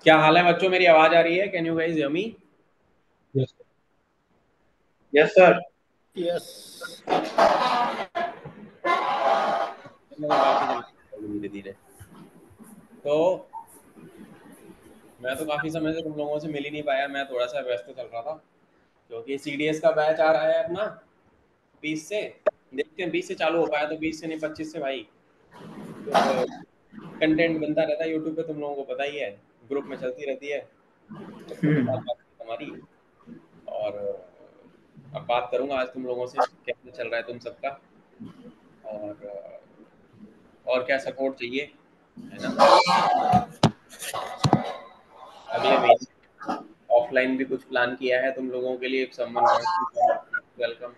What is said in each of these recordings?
क्या हाल है बच्चों, मेरी आवाज आ रही है? Can you guys hear me? Yes yes sir. Yes. बाकी चल धीरे धीरे। तो मैं तो काफी समय से तुम लोगों से मिल ही नहीं पाया, मैं थोड़ा सा व्यस्त चल रहा था क्योंकि सीडीएस का बैच आ रहा है अपना 20 से। देखते हैं 20 से चालू हो पाया तो 20 से नहीं 25 से भाई। तो कंटेंट बनता रहता है यूट्यूब पे, तुम लोगों को पता ही है, ग्रुप में चलती रहती है बात हमारी। और अब बात करूंगा आज तुम लोगों से कैसे चल रहा है तुम सबका, और क्या सपोर्ट चाहिए, है ना। अगले महीने ऑफलाइन भी कुछ प्लान किया है तुम लोगों के लिए, someone wants to come, welcome.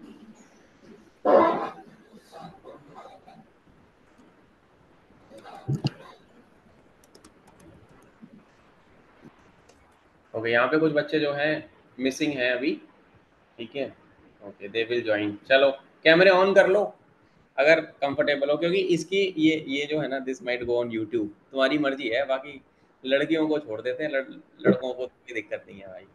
Okay, यहाँ पे कुछ बच्चे जो हैं मिसिंग हैं अभी, ठीक है। Okay, they will join. चलो कैमरे ऑन कर लो अगर कंफर्टेबल हो, क्योंकि इसकी ये जो है ना, this might go on YouTube, तुम्हारी मर्जी है। बाकी लड़कियों को छोड़ देते हैं, लड़कों को कोई दिक्कत नहीं है भाई।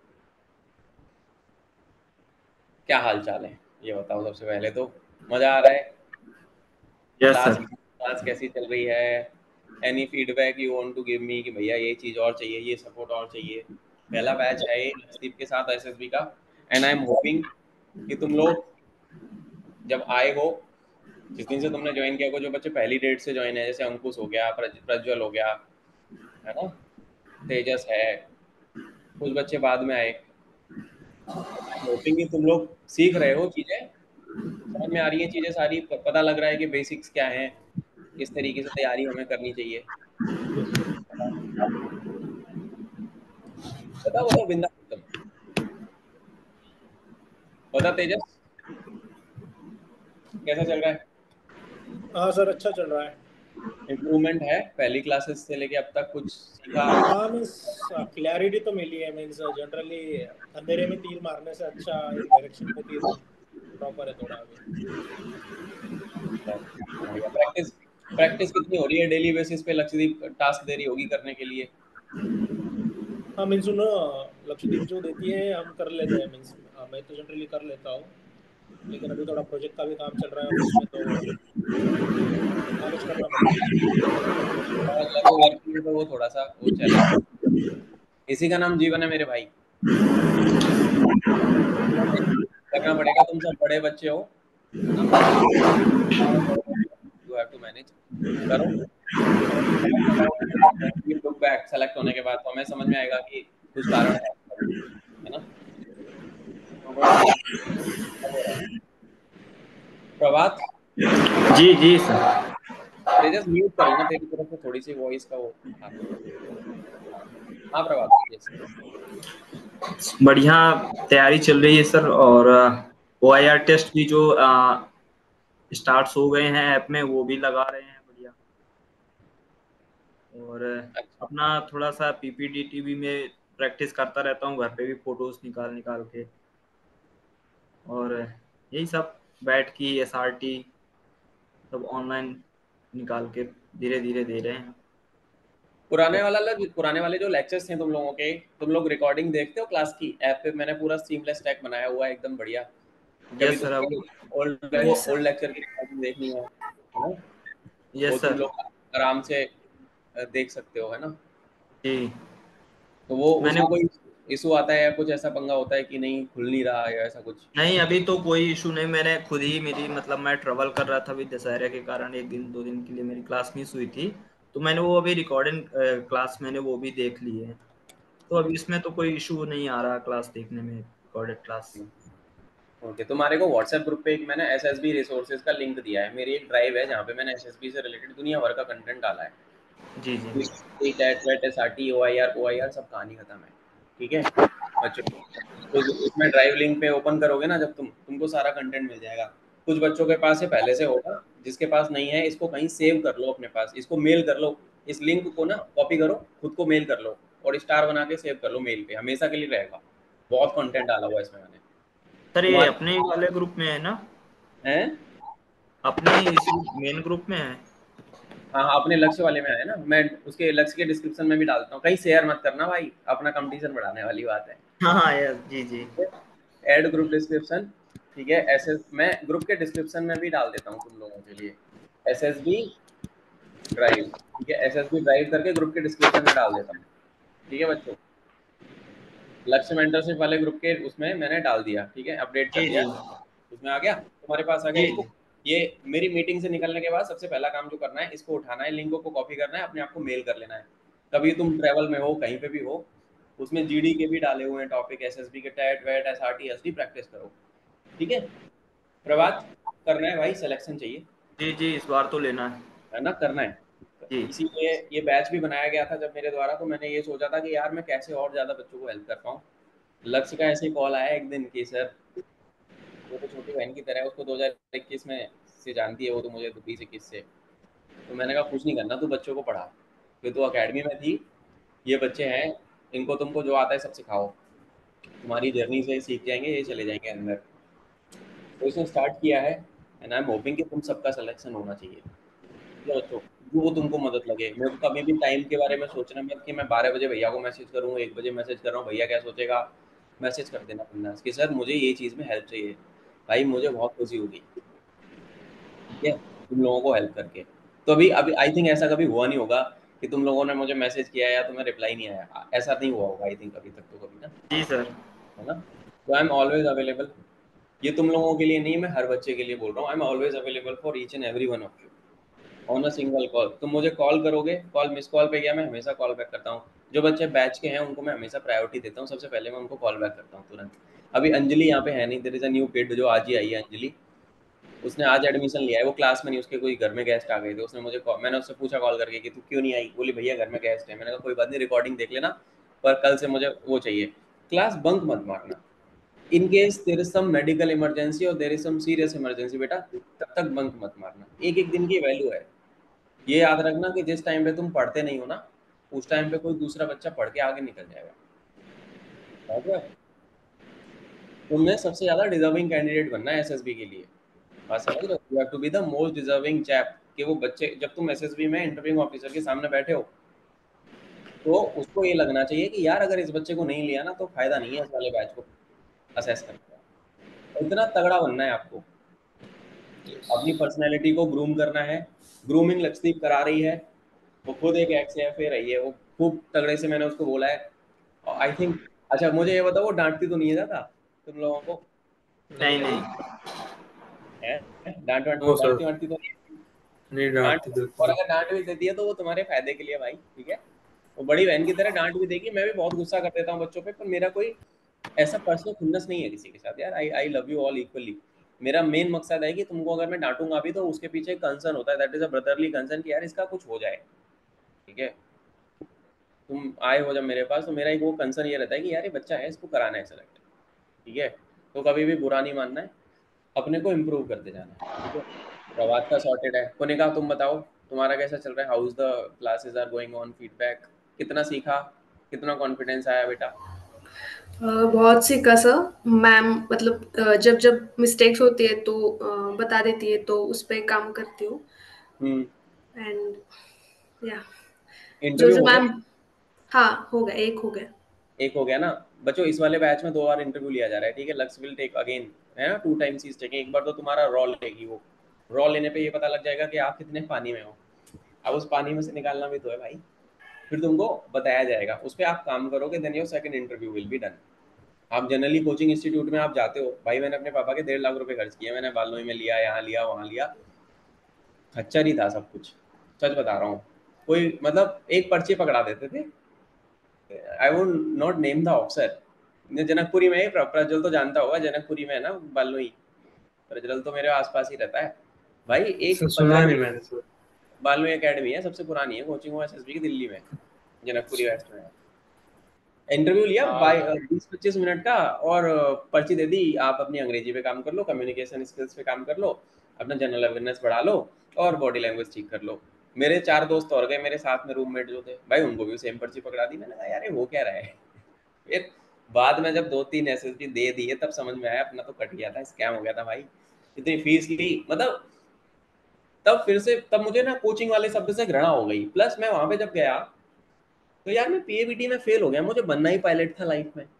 क्या हाल चाल है ये बताओ सबसे पहले तो। मजा आ रहा है? Yes class sir. क्लास कैसी चल रही है? Any feedback you want to give me कि भैया ये चीज़ और चाहिए, ये सपोर्ट और चाहिए। पहला बैच है ये लक्षदीप के साथ एसएसबी का, एंड आई एम होपिंग कि तुम लोग जब आए हो, जिस दिन से तुमने ज्वाइन किया हो, जो बच्चे पहली डेट से ज्वाइन है, जैसे अंकुश हो गया, प्रज्वल हो गया, है ना, तेजस है, कुछ बच्चे बाद में आए, होपिंग कि तुम लोग सीख रहे हो चीज़ें, समझ में आ रही है चीज़ें सारी, पता लग रहा है कि बेसिक्स क्या हैं, किस तरीके से तैयारी हमें करनी चाहिए। बताओ बताओ बिंदा तुम, बता तेजस, कैसा चल रहा है? हाँ सर, अच्छा चल रहा है। इम्प्रूवमेंट है पहली क्लासेस से लेके अब तक? कुछ सीखा? हाँ मीन्स क्लैरिटी तो मिली है। मीन्स जनरली अंधेरे में तीर मारने से अच्छा एक डायरेक्शन में तीर प्रॉपर है थोड़ा अभी। प्रैक्टिस प्रैक्टिस कितनी हो रही है डेली बेसिस पे? लक्षदीप टास्क दे रही होगी करने के लिए। हाँ मीन्स उन्होंने लक्षदीप जो देती है हम कर लेते हैं। मीन्स मैं तो जनरली कर लेता हूँ, लेकिन अभी थोड़ा प्रोजेक्ट का भी काम चल रहा है ऑफिस में, तो मैनेज करना पड़ता है। वर्किंग है तो वो थोड़ा सा वो चैलेंज, इसी का नाम जीवन है मेरे भाई। करना पड़ेगा, तुम सब बड़े बच्चे हो, है ना, यू हैव टू मैनेज। करो, लुक बैक सेलेक्ट होने के बाद तो हमें समझ में आएगा कि कुछ कारण है ना। तो बस प्रभात, जी जी सर। तेजस म्यूट कर लेना, तेरी तरफ से थोड़ी सी वॉइस का वो आ रहा है। हाँ प्रभात, यस। बढ़िया तैयारी चल रही है सर। और OIR टेस्ट भी जो स्टार्ट हो गए हैं ऐप में, वो भी लगा रहे हैं बढ़िया। और अच्छा, अपना थोड़ा सा PPDTV में प्रैक्टिस करता रहता हूँ घर पे भी, फोटोज निकाल निकाल के। और यही सब बैठ की SRT सब ऑनलाइन निकाल के धीरे धीरे दे रहे हैं। पुराने वाले जो लेक्चर्स थे तुम लोगों के, तुम लोग रिकॉर्डिंग देखते हो क्लास की? ऐप पे मैंने पूरा सीमलेस टैग बनाया हुआ है एकदम बढ़िया। कभी यस सर। तुम ओल्ड वो ओल्ड लेक्चर की रिकॉर्डिंग देखनी है ना, वो यस तुम सर। लोग आराम से देख सकते हो, है ना। जी। तो वो मैंने उसमें कोई इशू आता है या कुछ ऐसा पंगा होता है कि नहीं खुल नहीं रहा या ऐसा कुछ? नहीं, अभी तो कोई इशू नहीं। मैंने खुद ही, मेरी मतलब मैं ट्रेवल कर रहा था अभी दशहरे के कारण, एक दिन दो दिन के लिए मेरी क्लास मिस हुई थी। तो मैंने वो अभी रिकॉर्डिंग क्लास मैंने वो भी देख ली है। तो अभी इसमें तो कोई इशू नहीं आ रहा क्लास देखने में, रिकॉर्डेड क्लास। ओके, तुम्हारे को व्हाट्सएप ग्रुप पे एक मैंने एसएसबी रिसोर्सेज का लिंक दिया है। मेरी एक ड्राइव है जहाँ पे मैंने एसएसबी से रिलेटेड दुनिया भर का कंटेंट डाला है। जी जी। टेट वेट एसआरटी ओआईआर ओआईआर सब कहानी खत्म है, ठीक है बच्चों। तो इसमें ड्राइव लिंक पे ओपन करोगे ना जब तुमको सारा कंटेंट मिल जाएगा। कुछ बच्चों के पास ये पहले से होगा, जिसके पास नहीं है इसको कहीं सेव कर लो अपने पास, इसको मेल कर लो, इस लिंक को ना कॉपी करो, खुद को मेल कर लो और स्टार बना के सेव कर लो मेल पे, हमेशा के लिए रहेगा। बहुत कंटेंट डाला हुआ है इसमें मैंने। सर ये तुम्हारे अपने ही वाले ग्रुप में है ना? हैं? अपने इसी मेन ग्रुप में है? हाँ हाँ, अपने लक्ष्य वाले में आए ना, मैं उसके लक्ष्य के डिस्क्रिप्शन में भी डालता हूँ, कहीं शेयर मत करना भाई, अपना कंपटीशन बढ़ाने वाली बात है। हाँ हाँ यार, जी जी। ऐड ग्रुप डिस्क्रिप्शन, ठीक है, ऐसे मैं ग्रुप के डिस्क्रिप्शन में भी डाल देता हूँ तुम लोगों के लिए, SSB ड्राइव, ठीक है, SSB ड्राइव करके ग्रुप के डिस्क्रिप्शन में डाल देता हूँ, ठीक है बच्चों। लक्ष्य मेंटरशिप वाले ग्रुप के उसमें मैंने डाल दिया, ठीक है, अपडेट कर जी दिया, जी उसमें आ गया तुम्हारे पास, आ गया जी इसको। ये मेरी मीटिंग से निकलने के बाद सबसे पहला काम जो करना है, इसको उठाना है, लिंकों को कॉपी करना है, अपने आप को मेल कर लेना है। कभी तुम ट्रैवल में हो, कहीं पे भी हो, उसमें GD के भी डाले हुए हैं टॉपिक, SSB के, टैट वैट SRT SD प्रैक्टिस करो, ठीक है। प्रभात, करना है भाई, सिलेक्शन चाहिए, जी जी, इस बार तो लेना है। है ना, करना है। जी इसीलिए ये बैच भी बनाया गया था जब मेरे द्वारा, तो मैंने ये सोचा था कि यार मैं कैसे और ज़्यादा बच्चों को हेल्प कर पाऊँ। लक्ष्य का ऐसे ही कॉल आया एक दिन कि सर, वो तो छोटी बहन की तरह है, उसको 2021 में से जानती है वो, तो मुझे 20-21 से। तो मैंने कहा कुछ नहीं करना, तू बच्चों को पढ़ा, फिर तो अकेडमी में थी, ये बच्चे हैं, इनको तुमको जो आता है सब सिखाओ, तुम्हारी जर्नी से सीख जाएंगे, ये चले जाएंगे अंदर। तो इसने स्टार्ट किया है, एंड आई एम होपिंग कि तुम सबका सिलेक्शन होना चाहिए, ठीक है बच्चों, जो तुमको मदद लगे। मेरे को कभी भी टाइम के बारे में सोचना मत कि मैं 12 बजे भैया को मैसेज करूँ, 1 बजे मैसेज कर रहा हूँ, भैया क्या सोचेगा। मैसेज कर देना बिंदास कि सर मुझे ये चीज़ में हेल्प चाहिए, भाई मुझे बहुत खुशी होगी, ठीक है, तुम लोगों को हेल्प करके। तो अभी अभी आई थिंक ऐसा कभी हुआ नहीं होगा कि तुम लोगों ने मुझे मैसेज किया या तुम्हें रिप्लाई नहीं आया, ऐसा नहीं हुआ होगा आई थिंक अभी तक तो कभी ना, जी सर। है ना। तो आई एम ऑलवेज अवेलेबल, ये तुम लोगों के लिए नहीं, मैं हर बच्चे के लिए बोल रहा हूँ, I am always available for each and every one of you on a single call. तुम मुझे कॉल करोगे, कॉल मिस कॉल पे गया, मैं हमेशा कॉल बैक करता हूँ। जो बच्चे बैच के हैं उनको मैं हमेशा प्रायोरिटी देता हूँ, सबसे पहले मैं उनको कॉल बैक करता हूँ तुरंत। अभी अंजलि यहाँ पे है नहीं, there is a new kid जो आज ही आई है, अंजलि, उसने आज एडमिशन लिया है, वो क्लास में नहीं, उसके कोई घर में गेस्ट आ गए थे, उसने मुझे मैंने उससे पूछा कॉल करके कि तू क्यों नहीं आई, बोली भैया घर में गेस्ट है। मैंने कहा कोई बात नहीं, रिकॉर्डिंग देख लेना, पर कल से मुझे वो चाहिए। क्लास बंक मत मारना, in case there is some medical emergency और there is some serious emergency बेटा, तब तक बंक मत मारना, एक एक दिन की वैल्यू है। ये याद रखना कि जिस टाइम पे तुम पढ़ते नहीं हो ना, उस टाइम पे कोई दूसरा बच्चा पढ़ के आगे निकल जाएगा, समझ रहे हो? तुमने सबसे ज्यादा डिजर्विंग कैंडिडेट बनना है SSB के लिए, बात समझ रहे हो, you have to be the most deserving chap. कि वो बच्चे, जब तुम SSB में इंटरव्यू ऑफिसर के सामने बैठे हो, तो उसको ये लगना चाहिए कि यार अगर इस बच्चे को नहीं लिया ना, तो फायदा नहीं है इस वाले बैच को असेस करने का। इतना तगड़ा बनना है आपको, Yes. अपनी पर्सनैलिटी को ग्रूम करना है। ग्रूमिंग लक्षदीप करा रही है, वो खुद एक XFA रही है, वो खूब तगड़े से, मैंने उसको बोला है, आई थिंक। अच्छा मुझे ये बताओ, वो डांटती तो नहीं है ज्यादा तुम लोगों को? नहीं नहीं नहीं। नहीं। है, डांट नो सर, डांटती वांटती तो नहीं है? नहीं डांट, डांटती और बिल्कुल। अगर डांट भी देती है तो वो तुम्हारे फायदे के लिए भाई, ठीक है। वो बड़ी बहन की तरह डांट भी देगी, मैं भी बहुत गुस्सा कर देता हूँ बच्चों पे, पर मेरा कोई ऐसा पर्सनल खुन्नस नहीं है किसी के साथ यार, I I love you all equally. मेरा मेन मकसद है कि तुमको अगर मैं डांटूंगा भी तो उसके पीछे कंसर्न होता है, that is a brotherly concern कि यार इसका कुछ हो जाए, ठीक है। तुम आए हो जब मेरे पास, तो मेरा एक वो कंसर्न ये रहता है कि यार ये बच्चा है, इसको कराना है सेलेक्ट, ठीक है। तो कभी भी बुरा नहीं मानना है, अपने को इम्प्रूव करते जाना है, ठीक है। प्रभात का सॉर्टेड है, कोने का तुम बताओ, तुम्हारा कैसा चल रहा है, how is the classes are going on, feedback, कितना सीखा, कितना कॉन्फिडेंस आया बेटा? बहुत सीखा सर। मैम मतलब जब जब मिस्टेक्स होती है तो बता देती है, तो उस पर काम करती हूँ। हम्म। एंड या जो इंटरव्यू जो हो गया? मैम। हाँ हो गया, एक हो गया। एक हो गया ना बच्चों, इस वाले बैच में 2 बार इंटरव्यू लिया जा रहा है, ठीक है। लक्स विल टेक अगेन, है ना, 2 टाइम्स ही टेकिंग। एक बार तो तुम्हारा रॉ लेगी वो, रॉ लेने पे ये पता लग जाएगा कि आप कितने पानी में हो, अब उस पानी में से निकालना भी तो है भाई। फिर तुमको बताया जाएगा, उस पर आप काम करोगे, then your second interview will be done. आप जनरली कोचिंग इंस्टीट्यूट में आप जाते हो भाई, मैंने अपने पापा के 1.5 लाख रुपए खर्च किए, मैंने बालोई में लिया, यहाँ लिया, वहाँ लिया, खच्चर ही था सब कुछ, सच बता रहा हूँ। कोई मतलब एक पर्ची पकड़ा देते थे, I would not name the officer, Janakpuri में ही, प्रज्वल तो जानता होगा, जनकपुरी में है ना बालोई, प्रज्वल तो मेरे आसपास ही रहता है भाई। एक सर सुना 15 नहीं मिनट मैंने सर। बालोई एकेडमी है, सबसे पुरानी है कोचिंग वो SSB की, दिल्ली में, जनकपुरी वेस्ट में है। इंटरव्यू लिया हाँ 20-25 मिनट का, और पर्ची दे दी, आप अपनी अंग्रेजी पे काम कर लो, कम्युनिकेशन स्किल्स पे काम कर लो, अपना जनरल अवेयरनेस बढ़ा लो, और बॉडी लैंग्वेज ठीक कर लो। मेरे 4 दोस्त और गए मेरे साथ में, रूममेट जो थे भाई, उनको भी सेम पर्ची पकड़ा दी। मैंने कहा यार ये हो क्या रहा है। फिर बाद में जब 2-3 SSB दे दिए तब समझ में आया अपना तो कट गया था, स्कैम हो गया था भाई। इतनी फीस ली, मतलब तब मुझे ना कोचिंग वाले शब्द से घृणा हो गई। प्लस मैं वहां पे जब गया तो यार मैं पीएबीटी में फेल हो गया, मुझे बनना ही पायलट था लाइफ में,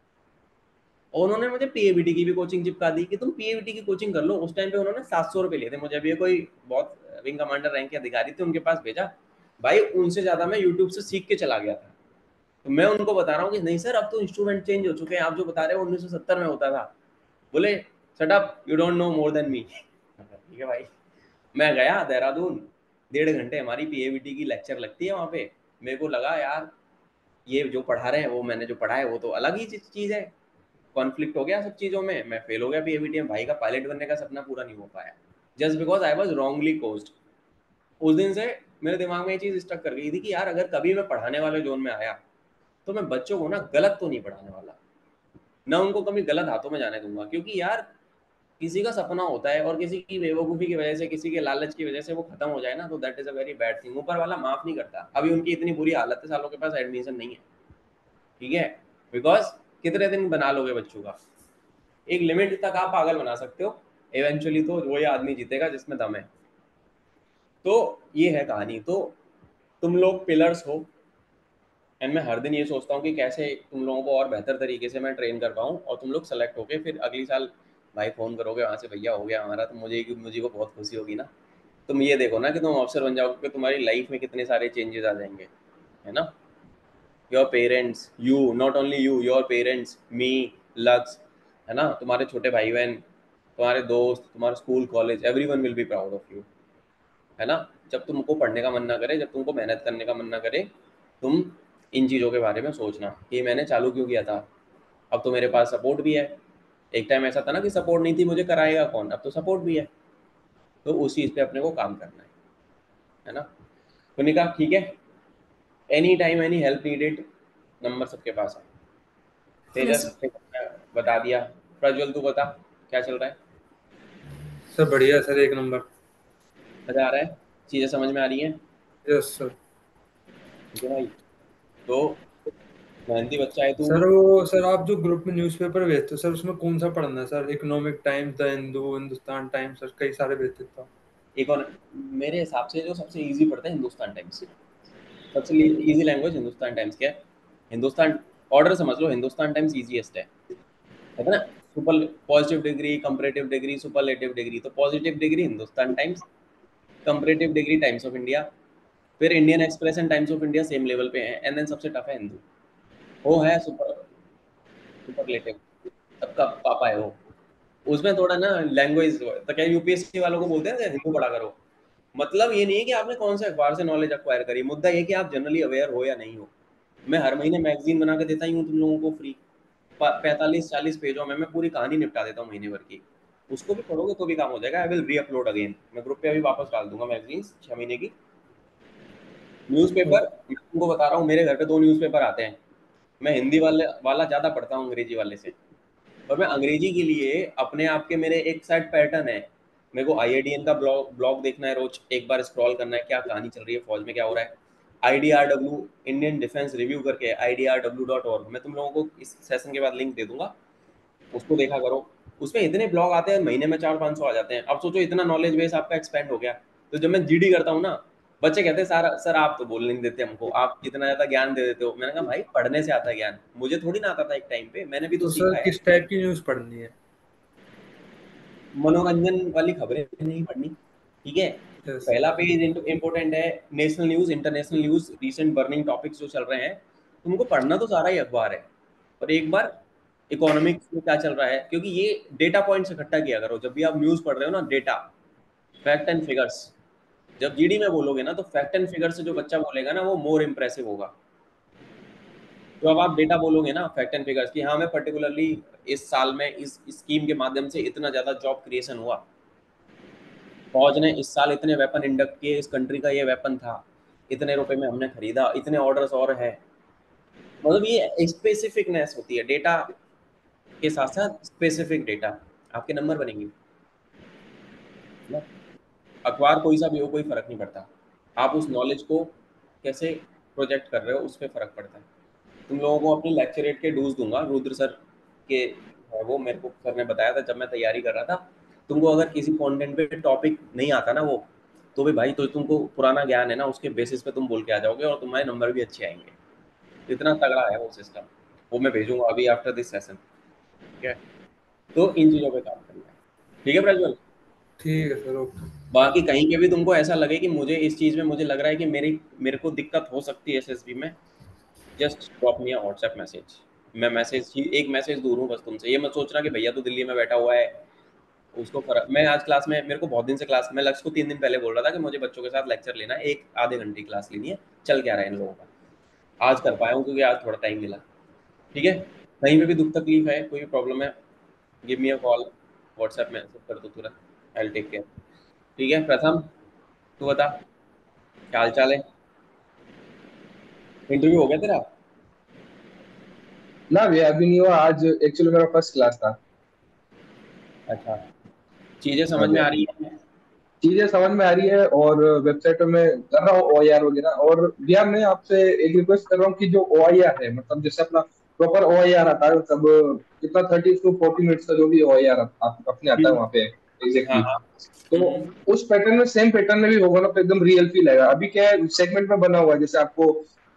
और उन्होंने मुझे पीएबीटी की भी कोचिंग चिपका दी कि तुम पीएबीटी की कोचिंग कर लो। उस टाइम पे उन्होंने 700 रुपये लिए थे मुझे, अभी कोई बहुत विंग कमांडर रैंक के अधिकारी थे, उनके पास भेजा। भाई उनसे ज्यादा मैं यूट्यूब से सीख के चला गया था। तो मैं उनको बता रहा हूँ कि नहीं सर, अब तो इंस्ट्रूमेंट चेंज हो चुके हैं, आप जो बता रहे हो 1970 में होता था। बोले shut up, you don't know more than me. ठीक है भाई। मैं गया देहरादून, 1.5 घंटे हमारी पीएबीटी की लेक्चर लगती है वहाँ पे। मेरे को लगा यार ये जो पढ़ा रहे हैं वो मैंने जो पढ़ा है वो तो अलग ही चीज़ है। कॉन्फ्लिक्ट हो गया सब चीज़ों में, मैं फेल हो गया पीएबीटी में। भाई का पायलट बनने का सपना पूरा नहीं हो पाया, just because I was wrongly coached. उस दिन से मेरे दिमाग में ये चीज़ स्टक कर गई थी कि यार अगर कभी मैं पढ़ाने वाले जोन में आया तो मैं बच्चों को ना गलत तो नहीं पढ़ाने वाला, ना उनको कभी गलत हाथों में जाने दूंगा। क्योंकि यार किसी का सपना होता है और किसी की बेवकूफ़ी की वजह से, किसी के लालच की वजह से वो खत्म हो जाए ना, तो that is a very bad thing. ऊपर वाला माफ़ नहीं करता। अभी उनकी इतनी बुरी हालत है, सालों के पास एडमिशन नहीं है, ठीक है, बिकॉज कितने दिन बना लोगे बच्चों का। एक लिमिट तक आप पागल बना सकते हो, इवेंचुअली तो वही आदमी जीतेगा जिसमें दम है। तो ये है कहानी। तो तुम लोग पिलर्स हो, एंड मैं हर दिन ये सोचता हूँ कि कैसे तुम लोगों को और बेहतर तरीके से मैं ट्रेन कर पाऊँ, और तुम लोग सेलेक्ट होके फिर अगली साल भाई फ़ोन करोगे वहाँ से, भैया हो गया हमारा, तो मुझे को बहुत खुशी होगी ना। तुम ये देखो ना कि तुम अफसर बन जाओगे, कि तुम्हारी लाइफ में कितने सारे चेंजेस आ जाएंगे, है ना। Your parents, you, not only you, your parents, me, लक्स, है ना, तुम्हारे छोटे भाई बहन, तुम्हारे दोस्त, तुम्हारा school college, everyone will be proud of you, है ना। जब तुमको पढ़ने का मन ना करे, जब तुमको मेहनत करने का मन ना करे, तुम इन चीज़ों के बारे में सोचना कि मैंने चालू क्यों किया था। अब तो मेरे पास सपोर्ट भी है। एक टाइम ऐसा था ना कि सपोर्ट नहीं थी, मुझे कराएगा कौन, अब तो सपोर्ट भी है। तो उस चीज़ पे अपने को काम करना है ना। तो निका ठीक है, any time any help needed, number सबके पास है। यस तेजस बता दिया। प्रज्वल तू बता क्या चल रहा है। सर बढ़िया सर, एक नंबर। मजा आ रहा है, चीज़ें समझ में आ रही हैं। Yes sir. ठीक है भाई, तो मेहनती बच्चा है तू। सर वो सर आप जो ग्रुप में न्यूज़पेपर भेजते हो सर, उसमें कौन सा पढ़ना है sir? Economic Times, the Hindu, Hindustan Times, sir कई सारे भेज देता हूँ। एक और मेरे हिसाब से जो सबसे इजी पड़ता है हिंदुस्तान टाइम्स। सबसे इजी लैंग्वेज हिंदुस्तान टाइम्स क्या है। हिंदुस्तान ऑर्डर समझ लो, हिंदुस्तान टाइम्स इजीएस्ट है ना। Super positive degree, comparative degree, superlative degree. तो positive degree Hindustan Times, comparative degree Times of India, फिर Indian Express and Times of India same level पे है, एंड देन सबसे टफ है हिंदू। वो है सुपरलेटिव, सबका पापा है वो। उसमें थोड़ा ना लैंग्वेज, तो क्या यूपीएससी वालों को बोलते हैं कि हिंदू पढ़ा करो। मतलब ये नहीं है कि आपने कौन से अखबार से नॉलेज एक्वायर करी, मुद्दा ये कि आप जनरली अवेयर हो या नहीं हो। मैं हर महीने मैगजीन बना के देता ही हूँ तुम लोगों को फ्री, 45-40 पेजों में मैं पूरी कहानी निपटा देता हूँ महीने भर की। उसको भी पढ़ोगे तो भी काम हो जाएगा। I will re upload again, मैं ग्रुप पे अभी वापस डाल दूंगा मैगजीन 6 महीने की। न्यूज़पेपर मैं तुमको बता रहा हूँ, मेरे घर पे 2 न्यूज़पेपर आते हैं। मैं हिंदी वाला ज़्यादा पढ़ता हूँ अंग्रेजी वाले से, और मैं अंग्रेजी के लिए अपने आप के मेरे एक साइड पैटर्न है। मेरे को आईआईडीएन का ब्लॉग देखना है, रोज एक बार स्क्रॉल करना है क्या कहानी चल रही है फौज में, क्या हो रहा है। IDRW, इंडियन डिफेंस रिव्यू करके IDRW.org, मैं तुम लोगों को इस सेशन के बाद लिंक दे दूंगा, उसको देखा करो। उसमें इतने ब्लॉग आते हैं, महीने में 400-500 आ जाते हैं। अब सोचो इतना नॉलेज बेस आपका एक्सपेंड हो गया। तो जब मैं जीडी करता हूँ ना, बच्चे कहते हैं सर आप तो बोल नहीं देते हमको, आप इतना ज्यादा ज्ञान दे देते हो। मैंने कहा भाई पढ़ने से आता है ज्ञान, मुझे थोड़ी ना आता था एक टाइम पे, मैंने भी तो तो सर सीखा है। किस टाइप की न्यूज़ पढ़नी है? मनोरंजन वाली खबरें नहीं पढ़नी, ठीक है। यस। पहला पेज इंपॉर्टेंट है, national news, international news, recent burning topics जो चल रहे हैं। तुमको पढ़ना तो सारा ही अखबार है, पर एक बार इकोनॉमिक्स में क्या चल रहा है, क्योंकि ये डेटा पॉइंट्स इकट्ठा किया करो जब भी आप न्यूज पढ़ रहे हो ना। Data, fact and figures. जब जीडी में बोलोगे ना, तो फैक्ट एंड फिगर से जो बच्चा बोलेगा ना, वो मोर इंप्रेसिव होगा। तो अब आप डेटा बोलोगे ना, फैक्ट एंड फिगर्स, कि हाँ मैं पर्टिकुलरली इस साल में इस स्कीम के माध्यम से इतना ज्यादा जॉब क्रिएशन हुआ, फौज ने इस साल इतने वेपन इंडक्ट किए, इस कंट्री का ये वेपन था, इतने रुपए में हमने खरीदा, इतने ऑर्डर्स और है। मतलब ये स्पेसिफिकनेस होती है डेटा के साथ साथ, स्पेसिफिक डेटा, आपके नंबर बनेंगे ना। अखबार कोई सा भी हो, कोई फर्क नहीं पड़ता, आप उस नॉलेज को कैसे प्रोजेक्ट कर रहे हो उस पर फर्क पड़ता है। तुम लोगों को अपनी लेक्चरेट के डूज दूंगा, रुद्र सर के है वो, मेरे को सर ने बताया था जब मैं तैयारी कर रहा था। तुमको अगर किसी कंटेंट पे टॉपिक नहीं आता ना, वो तो भी भाई तो तुमको पुराना ज्ञान है ना, उसके बेसिस पे तुम बोल के आ जाओगे और तुम्हारे नंबर भी अच्छे आएंगे। इतना तगड़ा है वो सिस्टम, वो मैं भेजूंगा अभी आफ्टर दिस सेशन। ठीक है, तो इन चीज़ों पे काम करना है। ठीक है प्रज्वल। ठीक है सर, ओके। बाकी कहीं पे भी तुमको ऐसा लगे कि मुझे इस चीज़ में मुझे लग रहा है कि मेरे को दिक्कत हो सकती है एसएसबी में, just drop me a WhatsApp message. मैं मैसेज ही एक मैसेज दूर हूँ बस तुमसे। ये मत सोचना कि भैया तो दिल्ली में बैठा हुआ है, उसको फर्क। मैं आज क्लास में, मेरे को बहुत दिन से क्लास में, लक्ष्य को 3 दिन पहले बोल रहा था कि मुझे बच्चों के साथ लेक्चर लेना है, एक आधे घंटे की क्लास लेनी है, चल क्या रहा है इन लोगों का। आज कर पाया हूँ क्योंकि आज थोड़ा टाइम मिला। ठीक है, कहीं पे भी दुख तकलीफ है, कोई भी प्रॉब्लम है, give me a call, WhatsApp message कर दो तुरंत, आई विल टेक केयर। ठीक है प्रथम, तू बता क्या हाल चाल है? इंटरव्यू हो गया तेरा? ना भैया अभी नहीं हुआ, आज एक्चुअली मेरा फर्स्ट क्लास था। अच्छा, चीजें हाँ समझ में भैया, आ रही है? चीजें समझ में आ रही है और वेबसाइट पे मैं कर रहा हूँ OIR वगैरह। और भैया मैं आपसे एक रिक्वेस्ट कर रहा हूँ कि जो OIR है, मतलब जैसे अपना प्रॉपर OIR आता है, मतलब कितना 30 to 40 मिनट्स का जो भी OIR आप अपने आता है वहाँ पे हाँ एग्जैक्टली, हाँ। तो उस पैटर्न में, सेम पैटर्न में भी होगा ना, तो एकदम रियल फील आएगा। अभी क्या है, सेगमेंट में बना हुआ है, जैसे आपको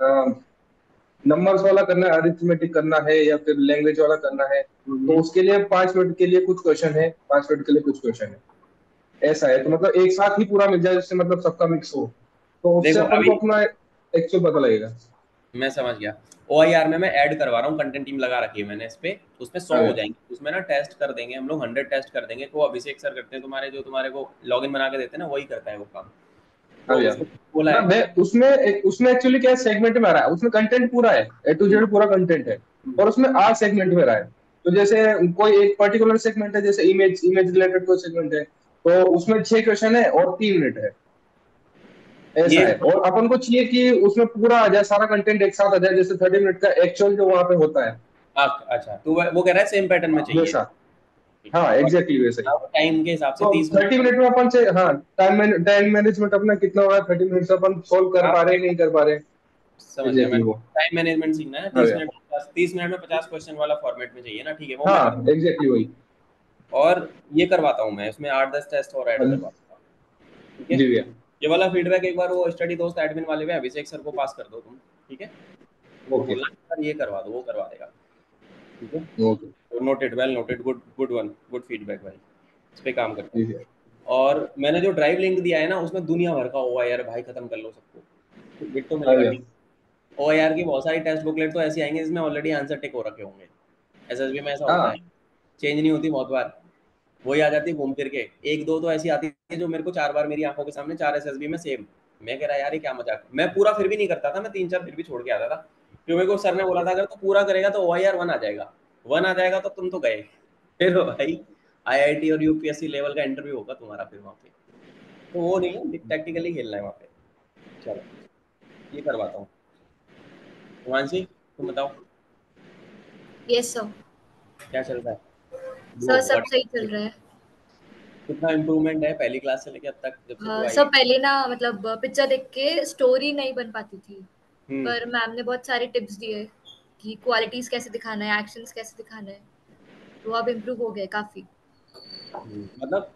नंबर्स वाला करना है, अरिथमेटिक करना है, या फिर लैंग्वेज वाला करना है, तो उसके लिए 5 मिनट के लिए कुछ क्वेश्चन है, 5 मिनट के लिए कुछ क्वेश्चन है, ऐसा है। तो मतलब एक साथ ही पूरा मिल जाए, जिससे मतलब सबका मिक्स हो, तो उससे देखो अपन अभी को अपना एक्चुअल पता लगेगा। मैं समझ गया। OIR में मैं ऐड करवा रहा हूँ, कंटेंट टीम लगा रखी है मैंने इस पे, उसमें 100 हाँ हो भैया, जाएंगे। उसमें ना टेस्ट कर देंगे हम लोग, 100 टेस्ट कर देंगे। को अभिषेक सर करते हैं तुम्हारे, जो तुम्हारे को लॉगिन बना के देते हैं ना, वही करता है वो काम। हाँ तो भैया। उसको बोला ना है। मैं उसमें एक्चुअली क्या सेगमेंट में आ रहा है, उसमें कंटेंट पूरा है, A to Z पूरा कंटेंट है, और उसमें 8 सेगमेंट में रहा है। तो जैसे कोई एक पर्टिकुलर सेगमेंट है, जैसे इमेज इमेज रिलेटेड कोई सेगमेंट है, तो उसमें 6 क्वेश्चन है और 3 मिनट है, ऐसा ये है। और अपन को चाहिए कि उसमें पूरा आ जाए, सारा कंटेंट एक साथ आ जाए, जैसे 30 मिनट का एक्चुअल जो वहां पे होता है अच्छा, तो वो कह रहा है सेम पैटर्न में चाहिए। वैसा। हाँ एग्जैक्टली वैसा ही। टाइम के हिसाब से तो 30 मिनट 30 मिनट में अपन से, हाँ, टाइम मैनेजमेंट अपना कितना हो रहा है, 30 मिनट से अपन सोल्व कर पा रहे हैं, नहीं कर पा रहे हैं, समझ गया मैं। एग्जैक्टली वो। टाइम मैनेजमेंट सीखना है। हाँ 30 भैया, मिनट 30 मिनट में 50 क्वेश्चन वाला फॉर्मेट में चाहिए ना? ठीक है, वो मैं कर हाँ दूंगा। एग्जैक्टली वही। और ये करवाता हूँ मैं, इसमें 8-10 टेस्ट और ऐड हाँ करवाता हूँ। ठीक है, जी भैया, ये वाला फीडबैक एक बार वो स्टडी दोस्त एडमिन वाले में अभिषेक सर को पास कर दो तुम। ठीक है, उनको ओके बोलना सर ये करवा दो, वो करवा देगा। ठीक है, ओके, तो noted, well noted, good good one, good feedback भाई। इस पे काम करते जी हैं। भैया। और मैंने जो ड्राइव लिंक दिया है ना, उसमें दुनिया भर का OIR भाई, खत्म कर लो सबको, बिट तो हाँ मिलेगा भैया, ठीक। OIR की बहुत सारी टेस्ट बुकलेट तो ऐसी आएंगी जिसमें ऑलरेडी आंसर टिक हो रखे होंगे। SSB में ऐसा होता है, हाँ चेंज नहीं होती बहुत बार, वही आ जाती है घूम फिर के। एक दो तो ऐसी आती है जो मेरे को 4 बार मेरी आंखों के सामने, 4 SSB में सेम। मैं कह रहा यार ये क्या मजाक। मैं पूरा फिर भी नहीं करता था, मैं 3-4 फिर भी छोड़ के आता था, क्योंकि मेरे को सर ने बोला था अगर तू पूरा करेगा तो OIR 1 आ जाएगा, 1 आ जाएगा तो तुम तो गए। फिर भाई IIT और UPSC लेवल का इंटरव्यू होगा तुम्हारा फिर वहाँ पे। तो वो नहीं है, टैक्टिकली खेलना है वहाँ पे। चलो ये करवाता हूँ। हिमांशी तुम बताओ यस सर। क्या चल रहा है? सर ब्रो सब व्हाट, सही चल रहा है। कितना इम्प्रूवमेंट है पहली क्लास से लेके अब तक, जब से तू आई सर है? पहले ना मतलब पिक्चर देख के स्टोरी नहीं बन पाती थी, हम्म। पर मैम ने बहुत सारे टिप्स दिए कि क्वालिटीज कैसे दिखाना है, एक्शंस कैसे दिखाना है, तो अब इम्प्रूव हो गए काफी। मतलब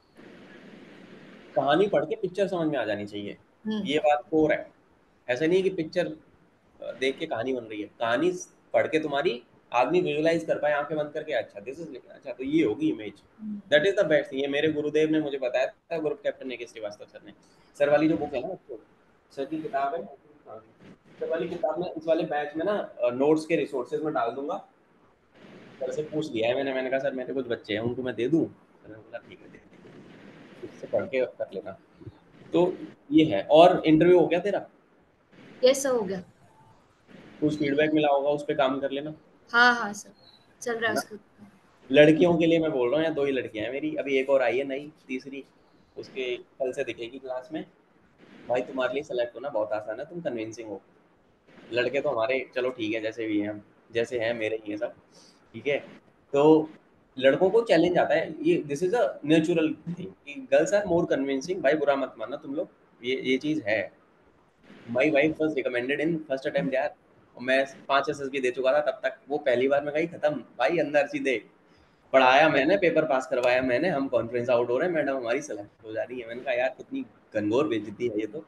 कहानी पढ़ के पिक्चर समझ में आ जानी चाहिए, हम्म। ये बात कोर है। ऐसा नहीं है कि पिक्चर देख के कहानी बन रही है, कहानी पढ़ के तुम्हारी आदमी विजुलाइज कर पाए आंखें बंद करके, अच्छा दिस इज, अच्छा तो ये होगी image. That is the best thing. ये मेरे गुरुदेव ने मुझे बताया था, ग्रुप कैप्टन ने, श्रीवास्तव सर ने। सर वाली जो बुक है ना, उसको, सर की किताब है, सर वाली किताब में इस वाले बैच में ना नोट्स के रिसोर्सेज में डाल दूंगा। सर से पूछ लिया है मैंने कहा सर मेरे कुछ बच्चे हैं उनको मैं दे दूं? सर ने बोला ठीक है दे दे, इससे पढ़ के कर लेना। तो ये है। और इंटरव्यू हो गया तेरा? यस सर हो गया। कुछ फीडबैक मिला होगा, उस पर काम कर लेना। हाँ हाँ सर, चल रहा है है ना? उसको। लड़कियों के लिए मैं बोल रहा हूँ, या 2 ही लड़कियां हैं मेरी, अभी एक और आई है नई, तीसरी, उसके कल से दिखेगी क्लास में। भाई तुम्हारे लिए सेलेक्ट होना बहुत आसान है, तुम कन्विंसिंग हो। लड़के तो हमारे चलो ठीक है, जैसे भी हैं हम, जैसे हैं मेरे ही हैं सब। ठीक है, तो लड़कों को चैलेंज आता है, ये this is a natural thing, girls are more convincing. भाई बुरा मत मानना तुम लोग, ये चीज़ है। My wife was recommended in first attempt यार, और मैं 5 SSB दे चुका था तब तक, वो पहली बार में गई खत्म भाई, अंदर सीधे। पढ़ाया मैंने, पेपर पास करवाया मैंने, हम कॉन्फ्रेंस आउट हो रहे हैं, मैडम हमारी सेलेक्ट हो जा रही है। मैंने कहा यार कितनी घनघोर बेइज्जती है ये तो।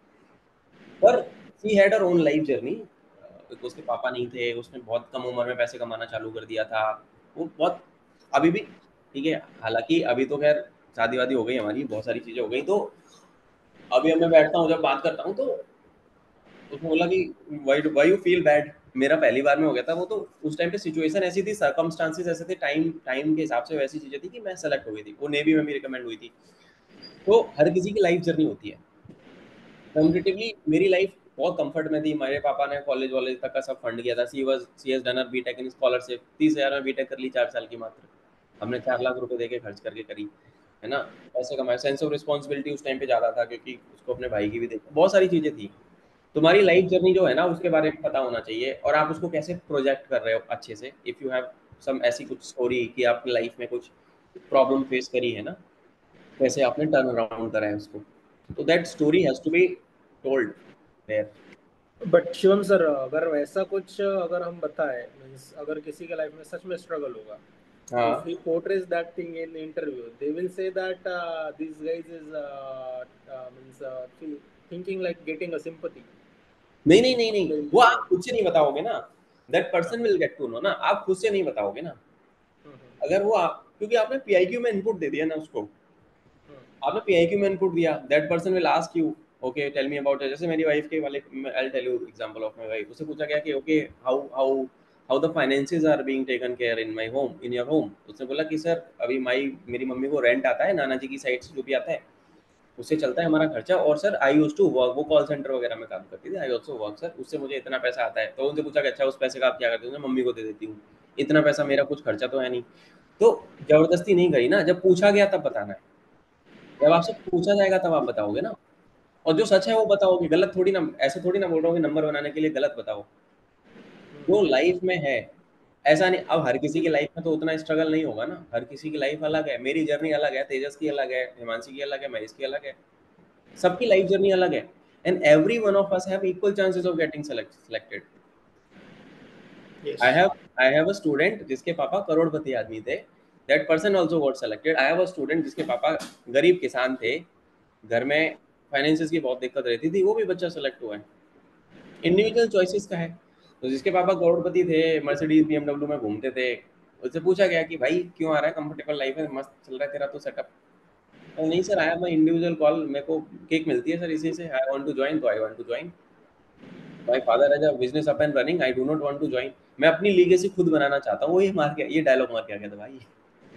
पर she had her own life journey. उसके पापा नहीं थे, उसने बहुत कम उम्र में पैसे कमाना चालू कर दिया था। वो बहुत अभी भी ठीक है, हालांकि अभी तो खैर शादी वादी हो गई हमारी, बहुत सारी चीजें हो गई, तो अभी अब मैं बैठता हूँ जब बात करता हूँ तो उसने बोला कि व्हाई यू फील बैड। मेरा पहली बार में हो गया था वो, तो उस टाइम पे सिचुएशन ऐसी थी, सर्कमस्टांसेस ऐसे थे, टाइम टाइम के हिसाब से वैसी चीजें थी कि मैं सेलेक्ट हो गई थी, वो नेवी में भी रिकमेंड हुई थी। तो हर किसी की लाइफ जर्नी होती है। कंपैरेटिवली मेरी लाइफ बहुत कंफर्ट में थी, मेरे पापा ने कॉलेज वॉलेज तक का सब फंड किया था। She has done BTech in scholarship, 30,000 में बीटेक कर ली 4 साल की मात्र। हमने 4 लाख रुपए देके खर्च करके करी, है ना। पैसे कमाए, सेंस ऑफ रिस्पॉन्सिबिलिटी उस टाइम पे ज़्यादा था क्योंकि उसको अपने भाई की भी देखी, बहुत सारी चीज़ें थी। तुम्हारी लाइफ जर्नी जो है ना उसके बारे में पता होना चाहिए, और आप उसको कैसे प्रोजेक्ट कर रहे हो अच्छे से। इफ़ यू हैव सम ऐसी कुछ स्टोरी कि आपकी लाइफ में कुछ प्रॉब्लम फेस करी है ना, कैसे आपने टर्न अराउंड करा है उसको, तो that story has to be told there. But Shivam sir, अगर वैसा कुछ अगर हम बताएं, मीन्स अगर किसी के लाइफ में सच में स्ट्रगल होगा, हाँ if he portrays that thing in interview, they will say that these guys is means thinking like getting a sympathy. नहीं नहीं नहीं नहीं, वो आप खुद से नहीं बताओगे ना, that person will get to know ना, आप खुद से नहीं बताओगे ना। अगर वो आप, क्योंकि आपने पीआईक्यू में इनपुट दे दिया ना उसको, आपने पीआईक्यू में इनपुट दिया, that person will ask you okay tell me about. जैसे मेरी वाइफ के वाले, I will tell you example of my wife. उससे पूछा गया कि okay how how how the finances are being taken care in my home, in your home. उसने बोला कि सर अभी मेरी मम्मी को रेंट आता है नाना जी की साइड से जो भी आता है, उससे चलता है हमारा खर्चा। और sir I used to work, वो कॉल सेंटर वगैरह में काम करती थी, आई आल्सो वर्क सर, उससे मुझे इतना पैसा आता है। तो उनसे पूछा कि अच्छा उस पैसे का आप क्या करते हो? मम्मी को दे देती हूँ, इतना पैसा मेरा कुछ खर्चा तो है नहीं। तो जबरदस्ती नहीं करी ना, जब पूछा गया तब बताना है, जब आपसे पूछा जाएगा तब आप बताओगे ना। और जो सच है वो बताओगे, गलत थोड़ी ना, ऐसे थोड़ी ना बोल रहा हूँ कि नंबर बनाने के लिए गलत बताओ। जो लाइफ में है ऐसा नहीं, अब हर किसी की लाइफ में तो उतना स्ट्रगल नहीं होगा ना, हर किसी की लाइफ अलग है। मेरी जर्नी अलग है, तेजस की अलग है, हिमांशी की अलग है, महेश की अलग है, सबकी लाइफ जर्नी अलग है। And every one of us have equal chances of getting selected. Yes. I have a student जिसके पापा करोड़पति आदमी थे, that person also got selected. I have a student जिसके पापा गरीब किसान थे, घर में फाइनेंसेस की बहुत दिक्कत रहती थी, वो भी बच्चा सेलेक्ट हुआ है। इंडिविजुअल चॉइसेस का है। तो जिसके पापा करोड़पति थे, मर्सिडीज बीएमडब्ल्यू में घूमते थे, उससे पूछा गया कि भाई क्यों आ रहा है, कंफर्टेबल लाइफ है, मस्त चल रहा है तेरा तो सेटअप। नहीं sir I have my individual call, मेरे को केक मिलती है सर इसी से, आई वांट टू ज्वाइन, तो I want to join. My father has a business up and running, I do not want to join. मैं अपनी लीगेसी खुद बनाना चाहता हूँ। वो ये मार के, ये डायलॉग मार के आ गया था भाई।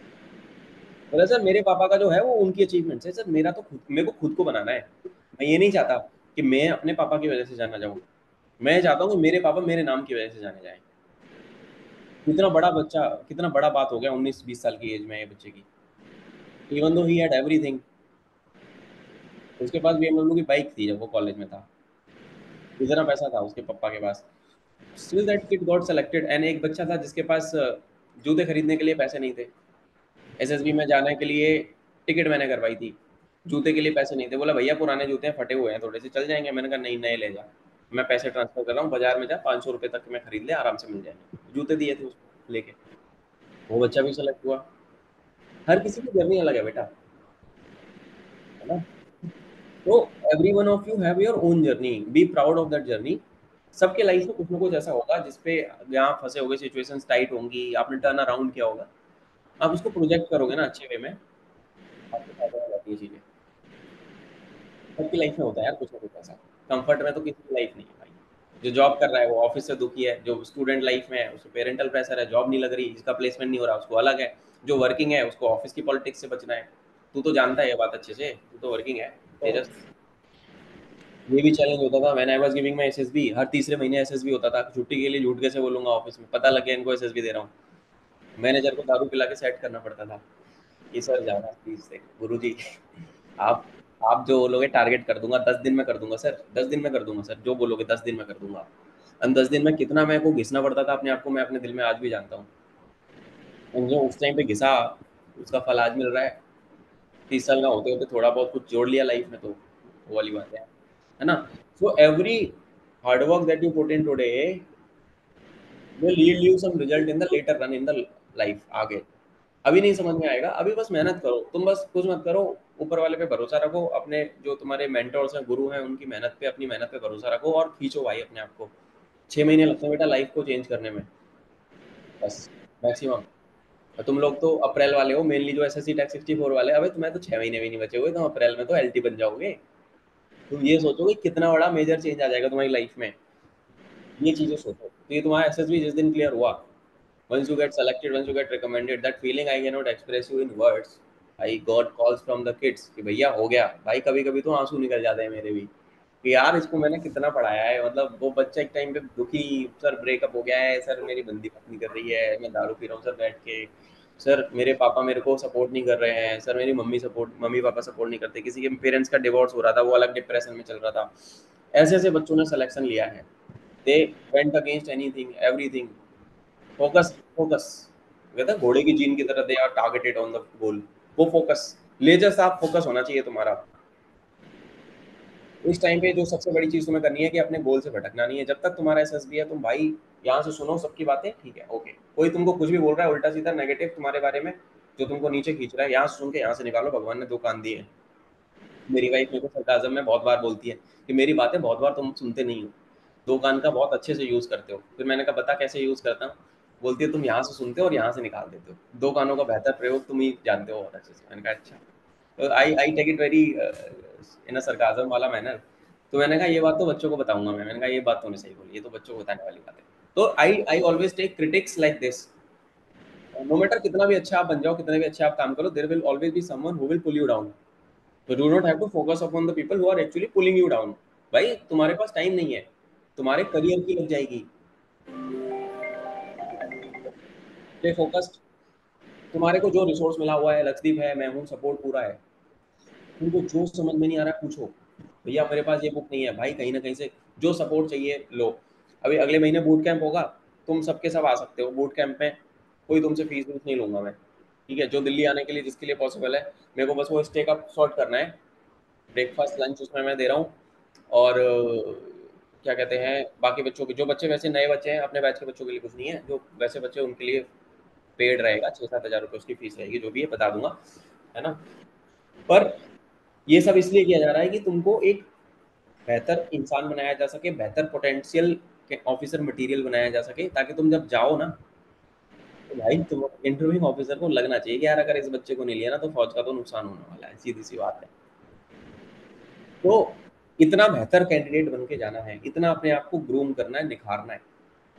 बोला सर मेरे पापा का जो है वो उनकी अचीवमेंट है सर, मेरा तो खुद, मेरे को खुद को बनाना है। मैं ये नहीं चाहता कि मैं अपने पापा की वजह से जाना जाऊँ, मैं चाहता हूँ कि मेरे पापा मेरे नाम की वजह से जाने जाएं। कितना बड़ा बच्चा, कितना बड़ा बात हो गया 19-20 साल की एज में ये बच्चे की। Even though he had everything, उसके पास बीएमडब्ल्यू की बाइक थी जब वो कॉलेज में था, इतना पैसा था उसके पापा के पास, still that kid got selected. And एक बच्चा था जिसके पास जूते खरीदने के लिए पैसे नहीं थे, एसएसबी में जाने के लिए टिकट मैंने करवाई थी, जूते के लिए पैसे नहीं थे। बोला भैया पुराने जूते हैं, फटे हुए हैं थोड़े से, चल जाएंगे। मैंने कहा नहीं, नए ले जा, मैं पैसे ट्रांसफर कर रहा हूँ, बाजार में जा 500 रुपये तक में खरीद ले, आराम से मिल जाएंगे। जूते दिए थे उसको लेके, वो बच्चा भी सेलेक्ट हुआ। हर किसी की जर्नी अलग है बेटा, है ना। तो every one of you have your own journey, be proud of that journey. सबके लाइफ में कुछ ना कुछ ऐसा होगा जिसपे यहाँ फंसे होगे, सिचुएशंस टाइट होंगी, आपने टर्न अराउंड किया होगा, आप उसको प्रोजेक्ट करोगे ना अच्छे वे में, आपके फायदे में जाती है चीजें। सबकी लाइफ में होता है यार कुछ ना कुछ ऐसा। कंफर्ट में तो किसी की लाइफ नहीं है भाई। जो जॉब कर रहा है वो ऑफिस से दुखी है, जो स्टूडेंट लाइफ में है उसको पेरेंटल प्रेशर है, जॉब नहीं लग रही, जिसका प्लेसमेंट नहीं हो रहा उसको अलग है, जो वर्किंग है उसको ऑफिस की पॉलिटिक्स से बचना है। तू तो जानता है ये बात अच्छे से, तू तो वर्किंग है तेजस। ये भी चैलेंज होता था when I was giving my SSB, हर तीसरे महीने एसएसबी होता था। छुट्टी के लिए झूठ कैसे बोलूंगा ऑफिस में, पता लग गया इनको एसएसबी दे रहा हूँ, मैनेजर को दारू पिला के सेट करना पड़ता था कि सर जाना प्लीज से, गुरुजी आप आप जो बोलोगे टारगेट कर दूंगा, 10 दिन में कर दूंगा सर, 10 दिन में कर दूंगा सर, जो बोलोगे 10 दिन में कर दूंगा। और 10 दिन में कितना मेरे को घिसना पड़ता था अपने आप को, मैं अपने दिल में आज भी जानता हूँ। और जो उस टाइम पे घिसा उसका फल आज मिल रहा है। 30 साल का होते होते थोड़ा बहुत कुछ जोड़ लिया लाइफ में, तो वो वाली बात है ना। So every hard work that you put in today will yield you some result in the later run in the life आगे। अभी नहीं समझ में आएगा, अभी बस मेहनत करो, तुम बस कुछ मत करो, ऊपर वाले पे भरोसा रखो, अपने जो तुम्हारे मेंटर्स हैं, गुरु हैं, उनकी मेहनत पे, अपनी मेहनत पे भरोसा रखो और खींचो भाई अपने आप को। 6 महीने लगते हैं बेटा लाइफ को चेंज करने में, बस मैक्सिमम। तुम लोग तो अप्रैल वाले हो मेनली, जो एसएससी टैक्स 64 वाले, अबे तुम्हें तो 6 महीने भी नहीं बचे हुए, तुम अप्रैल में तो एलटी बन जाओगे। तुम ये सोचो कि कितना बड़ा मेजर चेंज आ जाएगा तुम्हारी लाइफ में, ये चीजें सोचो। तो ये तुम्हारा एसएसबी जिस दिन क्लियर हुआ, once you get selected, once you get recommended, that feeling I cannot express you in words. I got calls from the kids कि भैया हो गया भाई, कभी कभी तो आंसू निकल जाते हैं मेरे भी कि यार इसको मैंने कितना पढ़ाया है, मतलब वो बच्चा एक टाइम पे दुखी, सर ब्रेकअप हो गया है, सर मेरी बंदी पत्नी कर रही है, मैं दारू पी रहा हूँ सर बैठ के, सर मेरे पापा मेरे को सपोर्ट नहीं कर रहे हैं, सर मेरी मम्मी पापा सपोर्ट नहीं करते, किसी के पेरेंट्स का डिवोर्स हो रहा था, वो अलग डिप्रेशन में चल रहा था। ऐसे ऐसे बच्चों ने सिलेक्शन लिया है, they went against anything everything, focus focus, कहता है घोड़े की जीन की तरह, they are targeted on the goal, वो फोकस, लेजर साफ फोकस होना चाहिए तुम्हारा। इस टाइम पे जो सबसे बड़ी चीज तुम्हें करनी है कि अपने गोल से भटकना नहीं है। जब तक तुम्हारा एसएसबी है, तुम भाई यहाँ से सुनो सबकी बातें, ठीक है ओके, कोई तुमको कुछ भी बोल रहा है उल्टा सीधा नेगेटिव तुम्हारे बारे में, जो तुमको नीचे खींच रहा है, यहाँ से सुन के यहाँ से निकालो, भगवान ने 2 कान दिए हैं। मेरी वाइफ मेरे को सरकाजम में बहुत बार बोलती है कि मेरी बातें बहुत बार तुम सुनते नहीं हो, 2 कान का बहुत अच्छे से यूज करते हो। फिर मैंने कहा बता कैसे यूज करता हूँ, बोलती है तुम यहाँ से सुनते हो और यहाँ से निकाल देते हो, 2 कानों का बेहतर प्रयोग तुम ही जानते हो बहुत अच्छे से। मैंने कहा अच्छा, तो I take it very in a sarcasm वाला मैनर। तो मैंने कहा ये बात तो बच्चों को बताऊंगा मैं, मैंने कहा ये बात तूने सही बोली, ये तो बच्चों को बताने वाली बात है। तो I always take critics like this, no matter कितना भी अच्छा आप बन जाओ, कितने भी अच्छे आप काम करो, there will always be someone who will pull you down. So do not have to focus upon the people who are actually pulling you down। भाई तुम्हारे पास टाइम नहीं है, तुम्हारे करियर की लग जाएगी। स्टे फोकस्ड, तुम्हारे को जो रिसोर्स मिला हुआ है, लक्षदीप है, मैं हूँ, सपोर्ट पूरा है, तुमको जो समझ में नहीं आ रहा है पूछो, भैया मेरे पास ये बुक नहीं है, भाई कहीं ना कहीं से जो सपोर्ट चाहिए लो। अभी अगले महीने बूट कैंप होगा, तुम सबके सब आ सकते हो बूट कैंप में, कोई तुमसे फीस वीस नहीं लूंगा मैं, ठीक है। जो दिल्ली आने के लिए जिसके लिए पॉसिबल है, मेरे को बस वो स्टे का सॉर्ट करना है, ब्रेकफास्ट लंच उसमें मैं दे रहा हूँ। और क्या कहते हैं, बाकी बच्चों के, जो बच्चे वैसे नए बच्चे हैं अपने बैच के बच्चों के लिए कुछ नहीं है, जो वैसे बच्चे उनके लिए पेड रहेगा, 6-7 हज़ार रुपये उसकी फीस रहेगी, जो भी है बता दूंगा, है ना। पर ये सब इसलिए किया जा रहा है कि तुमको एक बेहतर इंसान बनाया जा सके, बेहतर पोटेंशियल के ऑफिसर मटेरियल बनाया जा सके, ताकि तुम जब जाओ ना, तो भाई तुम इंटरव्यूइंग ऑफिसर को लगना चाहिए कि यार अगर इस बच्चे को नहीं लिया ना तो फौज का तो नुकसान होने वाला है, सीधी सी बात है। तो इतना बेहतर कैंडिडेट बन के जाना है, इतना अपने आप को ग्रूम करना है, निखारना है।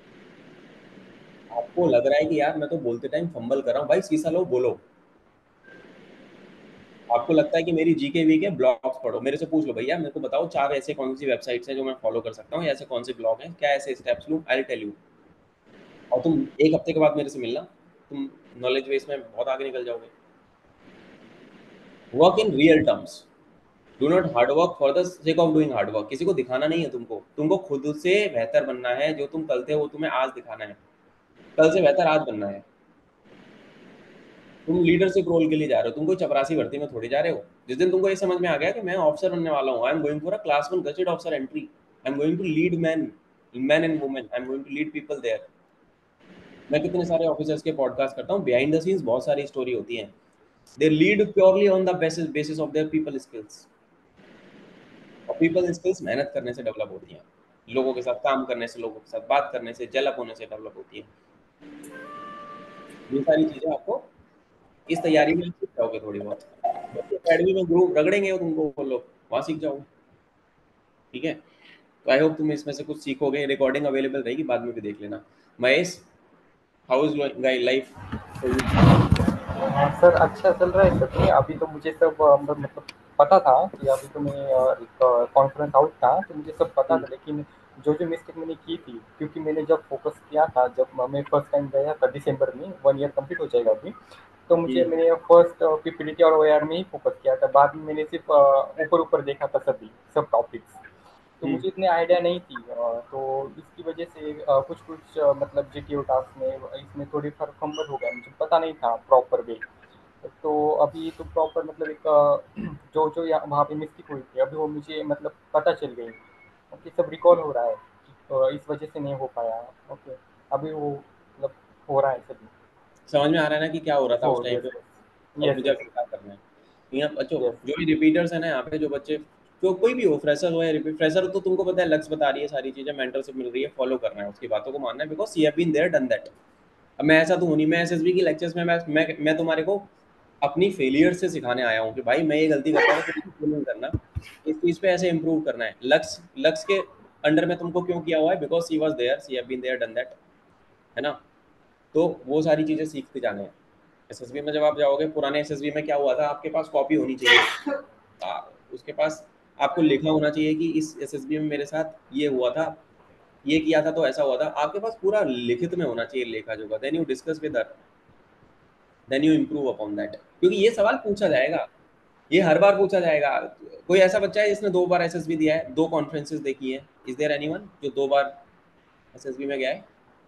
आपको लग रहा है कि यार मैं तो बोलते टाइम फंबल कर रहा हूँ, भाई शीशा लो बोलो। आपको लगता है कि मेरी जीके वीके ब्लॉग्स पढ़ो, मेरे से पूछ लो भैया मेरे को बताओ 4 ऐसे कौन सी वेबसाइट्स हैं जो मैं फॉलो कर सकता हूँ, या ऐसे कौन से ब्लॉग हैं, क्या ऐसे स्टेप्स लूँ, आई विल टेल यू। और तुम 1 हफ्ते के बाद मेरे से मिलना, तुम नॉलेज बेस में बहुत आगे निकल जाओगे। Work in real terms, do not hard work for the sake of doing hard work. किसी को दिखाना नहीं है तुमको, तुमको खुद से बेहतर बनना है, जो तुम कल थे वो तुम्हें आज दिखाना है, कल से बेहतर आज बनना है। तुम लीडरशिप रोल के लिए जा रहे हो, तुम कोई चपरासी भर्ती में थोड़ी जा रहे हो। जिस दिन तुमको ये समझ में आ गया कि मैं ऑफिसर बनने वाला हूँ, I am going for a class 1 gazette officer entry, I am going to lead man and women, I am going to lead people there. मैं कितने सारे ऑफिसर्स के पॉडकास्ट करता हूँ, बिहाइंड द सीन्स बहुत सारी स्टोरी होती है, they lead purely on the basis of their people skills. और पीपल स्किल्स मेहनत करने से डेवलप होती हैं, लोगों के साथ काम करने से, लोगों के साथ बात करने से, जेलअप होने से डेवलप होती है। ये सारी चीजें आपको इस तैयारी में सीख जाओगे थोड़ी बहुत, अकेडमी में ग्रुप रगड़ेंगे तुमको वो लोग, वहाँ सीख जाओगे, ठीक है। तो आई होप तुम इसमें से कुछ सीखोगे। रिकॉर्डिंग अवेलेबल रहेगी, बाद में भी देख लेना। Mahesh, how is going life? Sir अच्छा चल रहा है सर। अभी तो मुझे सब मतलब पता था कि अभी तो मैं एक कॉन्फ्रेंस आउट था, तो मुझे सब पता था, लेकिन जो जो मिस्टेक मैंने की थी, क्योंकि मैंने जब फोकस किया था, जब मैं फर्स्ट टाइम गया था दिसंबर में, 1 ईयर कंप्लीट हो जाएगा अभी, तो मैंने फर्स्ट पीपीटी और ओआर में ही फोकस किया था। बाद में मैंने सिर्फ ऊपर ऊपर देखा था सब टॉपिक्स, तो मुझे इतनी आइडिया नहीं थी। तो इसकी वजह से कुछ कुछ मतलब जीटीओ टास्क में इसमें थोड़ी फंबल हो गया, मुझे पता नहीं था प्रॉपर वे। तो अभी तो प्रॉपर मतलब एक जो जो वहाँ पे मिस्टेक हुई थी, अभी वो मुझे मतलब पता चल गई। ओके, सब रिकॉल हो रहा है कि इस वजह से नहीं हो पाया। ओके, अभी वो मतलब हो रहा है सभी। समझ में आ रहा है ना कि क्या हो रहा था उस Oh टाइम yes, पे, yes, और yes, मुझे yes, अभी क्या करना है। यहाँ अच्छा, yes. जो भी रिपीटर्स है ना यहाँ पे, जो बच्चे, जो कोई भी हो, फ्रेशर हो या रिपीट, फ्रेशर तो तुमको पता है लक्ष्य बता रही है, सारी चीज़ें मेंटरशिप मिल रही है, फॉलो करना है, उसकी बातों को मानना है, because she have been there done that. अब मैं ऐसा तो हूँ नहीं, मैं एसएसबी की लेक्चर्स में मैं तुम्हारे को अपनी फेलियर से सिखाने आया हूँ कि भाई मैं ये गलती करता हूँ तो तुमको नहीं करना, इस चीज़ पे ऐसे इंप्रूव करना है। लक्ष्य लक्ष्य के अंडर में तुमको क्यों किया हुआ है, because she was there, she have been there done that, है ना। तो वो सारी चीज़ें सीखते जाने हैं। एसएसबी में जब आप जाओगे, पुराने एसएसबी में क्या हुआ था, आपके पास कॉपी होनी चाहिए, उसके पास आपको लिखा होना चाहिए कि इस एसएसबी में मेरे साथ ये हुआ था, ये किया था तो ऐसा हुआ था, आपके पास पूरा लिखित में होना चाहिए लेखा जोखा। Then you discuss with her, then you improve upon that, क्योंकि ये सवाल पूछा जाएगा, ये हर बार पूछा जाएगा। कोई ऐसा बच्चा है जिसने 2 बार एसएसबी दिया है, 2 कॉन्फ्रेंसेस देखी है, इज देयर एनीवन जो 2 बार एसएसबी में गया है?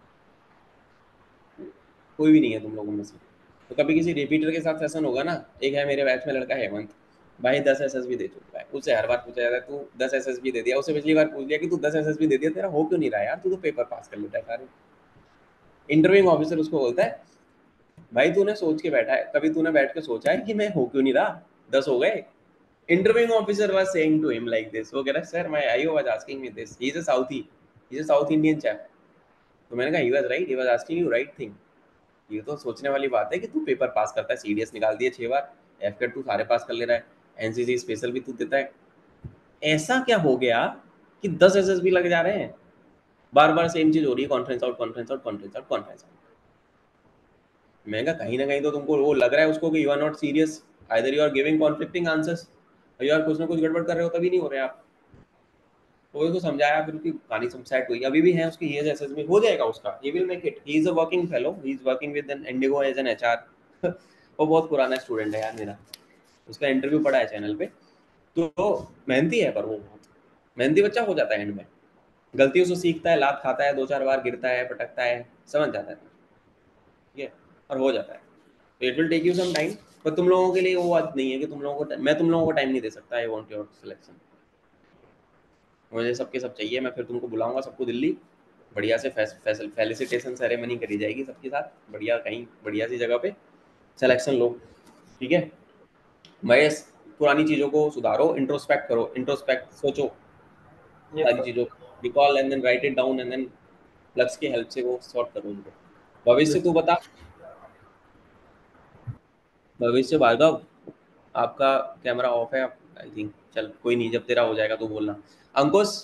कोई भी नहीं है तुम लोगों में से। तो कभी किसी रिपीटर के साथ सेशन होगा ना, एक है मेरे बैच में लड़का हेमंत, भाई 10 एसएसबी दे चुका है, उससे हर बार पूछा जाता है तू 10 एसएसबी दे दिया, उससे पिछली बार पूछ लिया कि तू 10 एसएसबी दे दिया, तेरा हो क्यों नहीं रहा यार, तू तो पेपर पास कर लेता है सारे। इंटरव्यूइंग ऑफिसर उसको बोलता है, भाई तूने सोच के बैठा है, कभी तूने बैठ के सोचा है कि मैं हो क्यों नहीं रहा, 10 हो गए। Interviewing officer was saying to him like this, वो कह रहा है sir my IO was asking me this, he is a southie, he is a south Indian chap. तो मैंने कहा he was right, he was asking you right thing. ये तो सोचने वाली बात है कि तू पेपर पास करता है, सीडीएस निकाल दिए 6 बार, एफकेट तू सारे पास कर ले रहा है, एनसीसी स्पेशल भी तू देता है, ऐसा क्या हो गया कि 10 एसएसबी लग जा रहे हैं, बार बार सेम चीज हो रही है, conference out, conference out, conference out, conference out. मैं कहा कहीं ना कहीं तो तुमको वो लग रहा है उसको कि you are not serious, either you are giving conflicting answers, या कुछ ना कुछ गड़बड़ कर रहे हो तभी नहीं हो रहे आप। तो उसको समझाया, फिर उसकी कहानी सब सेट हुई, अभी भी है उसकी, ही इज एसएसबी, हो जाएगा उसका, he will make it, he is a working fellow, he is working with an IndiGo as an HR. वो बहुत पुराना स्टूडेंट है यार मेरा, उसका इंटरव्यू पड़ा है चैनल पे। तो मेहनती है, पर वो बहुत मेहनती बच्चा हो जाता है एंड में, गलतियों से सीखता है, लात खाता है, 2-4 बार गिरता है, पटकता है, समझ जाता है, ठीक है, और हो जाता है। तो it will take you some time, पर तुम लोगों के लिए वो बात नहीं है कि तुम लोगों को, मैं तुम लोगों को टाइम नहीं दे सकता, आई वांट योर सिलेक्शन, मुझे सबके सब चाहिए, मैं फिर तुमको बुलाऊंगा सबको दिल्ली, बढ़िया से फेलिसिटेशन सेरेमनी करी जाएगी सबके साथ, बढ़िया कहीं बढ़िया सी जगह पे सिलेक्शन लो, ठीक है। महेश, पुरानी चीज़ों को सुधारो, इंट्रोस्पेक्ट करो, इंट्रोस्पेक्ट सोचो Yes, सारी sir. चीज़ों, recall and then write it down, and then Lakshya की हेल्प से वो सॉर्ट करो उनको। भविष्य तू बता, भविष्य भार्गव, आपका कैमरा ऑफ है आई थिंक, चल कोई नहीं, जब तेरा हो जाएगा तो बोलना। अंकुश,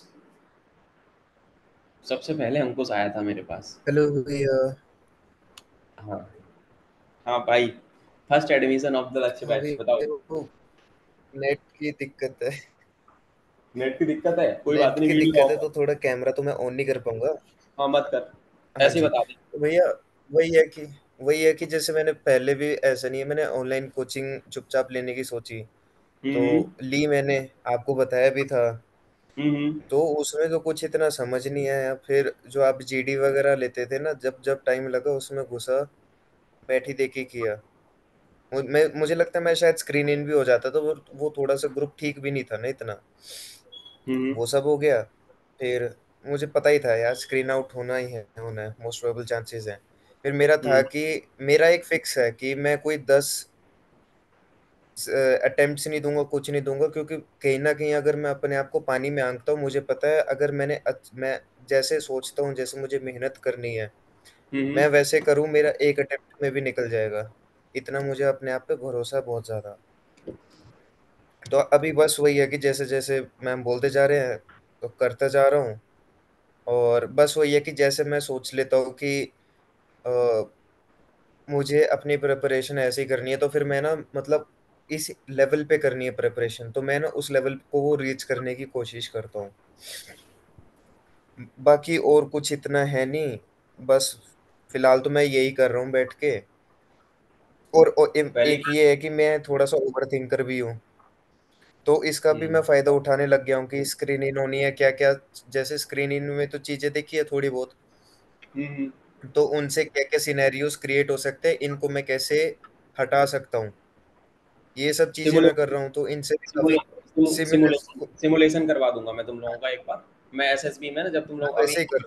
सबसे पहले अंकुश आया था मेरे पास। हेलो भैया। हाँ हाँ भाई, फर्स्ट एडमिशन ऑफ द लक्ष्य हाँ बैच, बताओ। भैया, वो नेट की दिक्कत है। नेट की दिक्कत है, कोई बात नेट नहीं, की वीडियो दिक्कत ऑफ है कर। तो थोड़ा कैमरा तो मैं ऑन नहीं कर पाऊंगा। हाँ मत कर, हाँ ऐसे ही जी, बता दे। तो भैया वही है कि जैसे मैंने पहले भी, ऐसा नहीं है, मैंने ऑनलाइन कोचिंग चुपचाप लेने की सोची, तो हम्म ली मैंने, आपको बताया भी था। हम्म। तो उसमें तो कुछ इतना समझ नहीं आया, फिर जो आप जीडी वगैरह लेते थे ना, जब जब टाइम लगा उसमें घुसा, बैठी देखी किया। मुझे लगता है मैं शायद स्क्रीन इन भी हो जाता, तो वो थोड़ा सा ग्रुप ठीक भी नहीं था ना इतना। हम्म वो सब हो गया। फिर मुझे पता ही था यार, स्क्रीन आउट होना है, मोस्ट प्रोबेबल चांसेस हैं। फिर मेरा था हम्म कि मेरा एक फिक्स है कि मैं कोई 10 अटेम्प्ट्स नहीं दूंगा, कुछ नहीं दूंगा, क्योंकि कहीं ना कहीं अगर मैं अपने आप को पानी में आंकता हूँ, मुझे पता है अगर मैं जैसे सोचता हूँ, जैसे मुझे मेहनत करनी है, हम्म। मैं वैसे करूँ, मेरा एक अटेम्प्ट में भी निकल जाएगा। इतना मुझे अपने आप पे भरोसा है बहुत ज्यादा। तो अभी बस वही है कि जैसे जैसे मैम बोलते जा रहे हैं तो करता जा रहा हूँ। और बस वही है कि जैसे मैं सोच लेता हूँ कि अ, मुझे अपनी प्रिपरेशन ऐसे ही करनी है, तो फिर मैं ना, मतलब इस लेवल पे करनी है प्रिपरेशन, तो मैं ना उस लेवल को वो रीच करने की कोशिश करता हूँ। बाकी और कुछ इतना है नहीं, बस फिलहाल तो मैं यही कर रहा हूँ बैठ के। और पहली एक बात। ये है कि मैं थोड़ा सा ओवर थिंकर भी हूँ, तो इसका भी मैं फायदा उठाने लग गया हूँ कि स्क्रीन इन होनी है क्या क्या। जैसे स्क्रीन इन में तो चीजें देखी है थोड़ी बहुत, हम्म। तो उनसे क्या क्या सिनेरियोस क्रिएट हो सकते हैं, इनको मैं कैसे हटा सकता हूँ, ये सब चीजें मैं कर सिमुलेशन रहा हूँ, तो इनसे भी काफी सिमुलेशन सिमिलर। सिमुलेशन करवा दूंगा मैं तुम लोगों का एक बार। मैं एसएसबी में ना, जब तुम लोग अभी वैसे ही कर रहा हूँ।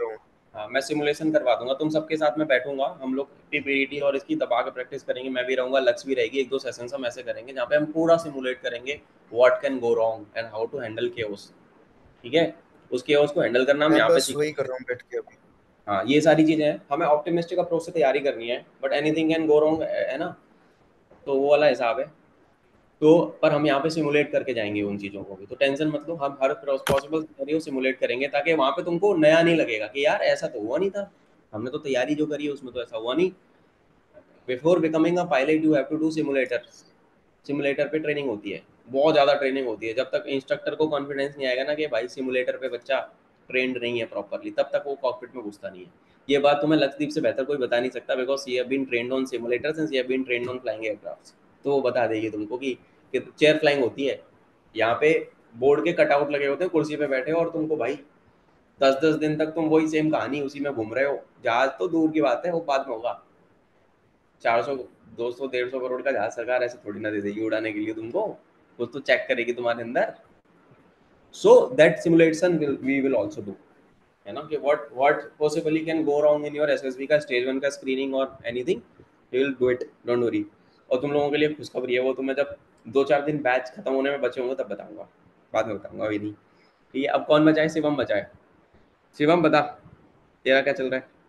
हाँ मैं सिमुलेशन करवा दूंगा, तुम सबके साथ में बैठूंगा, हम लोग पीपीटी और इसकी दबा के प्रैक्टिस करेंगे, मैं भी रहूंगा, लक्ष्य भी रहेगी, 1-2 सेशंस हम ऐसे करेंगे जहाँ पे हम पूरा सिमुलेट करेंगे what can go wrong and how to handle chaos. ठीक है, उस केओस को हैंडल करना हम मैं यहाँ पे बस सीख। वही कर रहा हूँ बैठ के अभी। हाँ ये सारी चीजें हैं, हमें ऑप्टिमिस्टिक अप्रोच से तैयारी करनी है, but anything can go wrong, है ना, तो वो वाला हिसाब है। तो पर हम यहाँ पे सिमुलेट करके जाएंगे उन चीज़ों को भी, तो टेंशन मत लो, हम हर पॉसिबल सिनेरियो सिमुलेट करेंगे ताकि वहाँ पे तुमको नया नहीं लगेगा कि यार ऐसा तो हुआ नहीं था, हमने तो तैयारी जो करी है उसमें तो ऐसा हुआ नहीं। Before becoming a pilot you have to do simulator, simulator पे ट्रेनिंग होती है, बहुत ज़्यादा ट्रेनिंग होती है, जब तक इंस्ट्रक्टर को कॉन्फिडेंस नहीं आएगा ना कि भाई सिमुलेटर पे बच्चा ट्रेंड नहीं है प्रॉपरली, तब तक वो कॉकपिट में घुसता नहीं है। ये बात तुम्हें लक्षदीप से बेहतर कोई बता नहीं सकता, because he have been trained on simulators and he have been trained on flying aircrafts. तो वो बता देगी तुमको कि चेयर फ्लाइंग होती है, यहाँ पे बोर्ड के कटआउट लगे होते हैं, कुर्सी पे बैठे हो और तुमको भाई 10-10 दिन तक तुम वही सेम कहानी उसी में घूम रहे हो, जहाज तो दूर की बात है, वो बाद में होगा। 400 200 150 करोड़ का जहाज सरकार ऐसे थोड़ी ना दे देगी उड़ाने के लिए तुमको, कुछ तो चेक करेगी तुम्हारे अंदर। So that simulation we will also do, है ना, कि what possibly can go wrong in your SSB का स्टेज 1 का स्क्रीनिंग और anything, we will do it, don't worry. और तुम लोगों के लिए खुशखबरी है, वो तुम्हें जब 2-4 दिन बैच खत्म होने में बचे होंगे तब बताऊंगा, बाद में बताऊंगा, अभी नहीं। ठीक है, अब कौन बचा है? शिवम बचा है। शिवम बता तेरा क्या चल रहा है?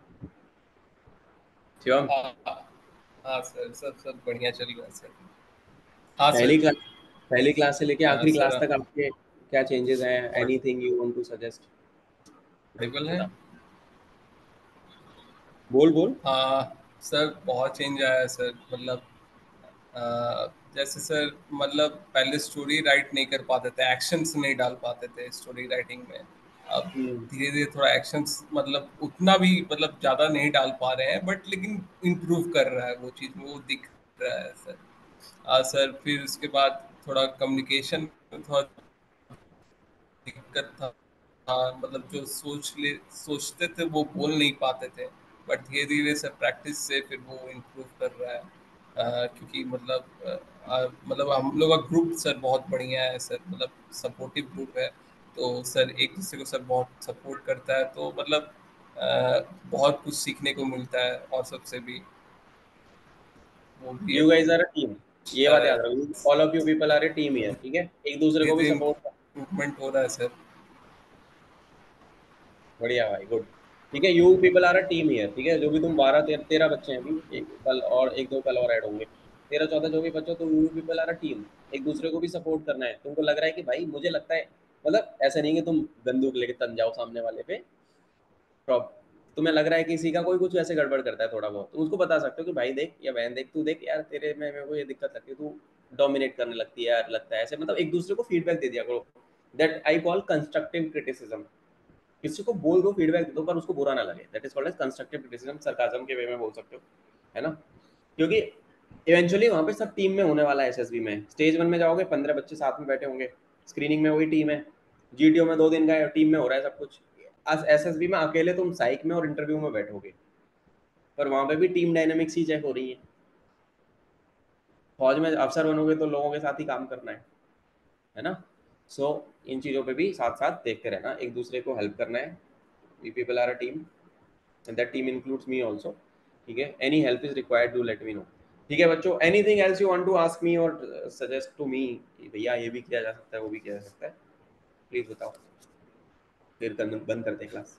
शिवम हाँ हाँ सर, सब सब बढ़िया चल रहा है सर। हाँ पहली सर। क्लास पहली क्लास से लेके हाँ आखिरी क्लास सर। तक आपके क्या चेंजेस हैं? और anything you want to suggest? Audible है? बता, बोल बोल। हाँ सर, बहुत चेंज आया है सर। मतलब जैसे सर, मतलब पहले स्टोरी राइट नहीं कर पाते थे, एक्शंस नहीं डाल पाते थे स्टोरी राइटिंग में। अब धीरे धीरे थोड़ा एक्शंस मतलब उतना भी मतलब ज़्यादा नहीं डाल पा रहे हैं, बट लेकिन इम्प्रूव कर रहा है वो चीज़, वो दिख रहा है सर। सर फिर उसके बाद थोड़ा कम्युनिकेशन में थोड़ा दिक्कत था। मतलब जो सोचते थे वो बोल नहीं पाते थे, बट धीरे धीरे सर प्रैक्टिस से फिर वो इम्प्रूव कर रहा है। क्योंकि मतलब हम लोग का ग्रुप सर बहुत बढ़िया है सर, मतलब सपोर्टिव ग्रुप है। तो सर एक दूसरे को सर बहुत सपोर्ट करता है, तो मतलब बहुत कुछ सीखने को मिलता है, और सबसे भी वो भी you guys are a team, ये बात याद धीरे रखो, all of you people are a team here, ठीक है, एक दूसरे को भी धीरे सपोर्ट। इम्प्रूवमेंट हो रहा है सर। बढ़िया भाई, गुड। ठीक है, you people are a team here, ठीक है, जो भी तुम 12-13 बच्चे हैं अभी, एक कल और 1-2 कल और ऐड होंगे, 13-14 जो भी बच्चे, तो you people are a team, एक दूसरे को भी सपोर्ट करना है। तुमको लग रहा है कि भाई मुझे लगता है, मतलब ऐसा नहीं कि तुम बंदूक लेके तन जाओ सामने वाले पे, तुम्हें लग रहा है कि किसी का कोई कुछ ऐसे गड़बड़ करता है थोड़ा बहुत, तो उसको बता सकते हो कि भाई देख या बहन देख, तू देख यार तेरे में मेरे को ये दिक्कत लगती है, तू डोमिनेट करने लगती है यार, लगता है ऐसे, मतलब एक दूसरे को फीडबैक दे दिया करो। That I call constructive criticism. किसी को बोल दो, फीडबैक दे दो, पर उसको बुरा ना लगे, that is called as constructive criticism, sarcasm के वे में बोल सकते हो, है ना। क्योंकि इवेंचुअली वहाँ पे सब टीम में होने वाला है। एसएसबी में स्टेज 1 में जाओगे 15 बच्चे साथ में बैठे होंगे, स्क्रीनिंग में वही टीम है, जीटीओ में 2 दिन का टीम में हो रहा है सब कुछ, एसएसबी में अकेले तुम साइक में और इंटरव्यू में बैठोगे, पर वहाँ पे भी टीम डायनेमिक्स ही चेक हो रही है। फौज में अफसर बनोगे तो लोगों के साथ ही काम करना है ना। सो इन चीज़ों पे भी साथ साथ देखते रहना, एक दूसरे को हेल्प करना है। We people are a team and that team includes me also, ठीक है। Any help is required, do let me know, ठीक है बच्चों। Anything else you want to ask me और सजेस्ट टू मी कि भैया ये भी किया जा सकता है, वो भी किया जा सकता है, प्लीज बताओ, फिर बंद करते हैं क्लास।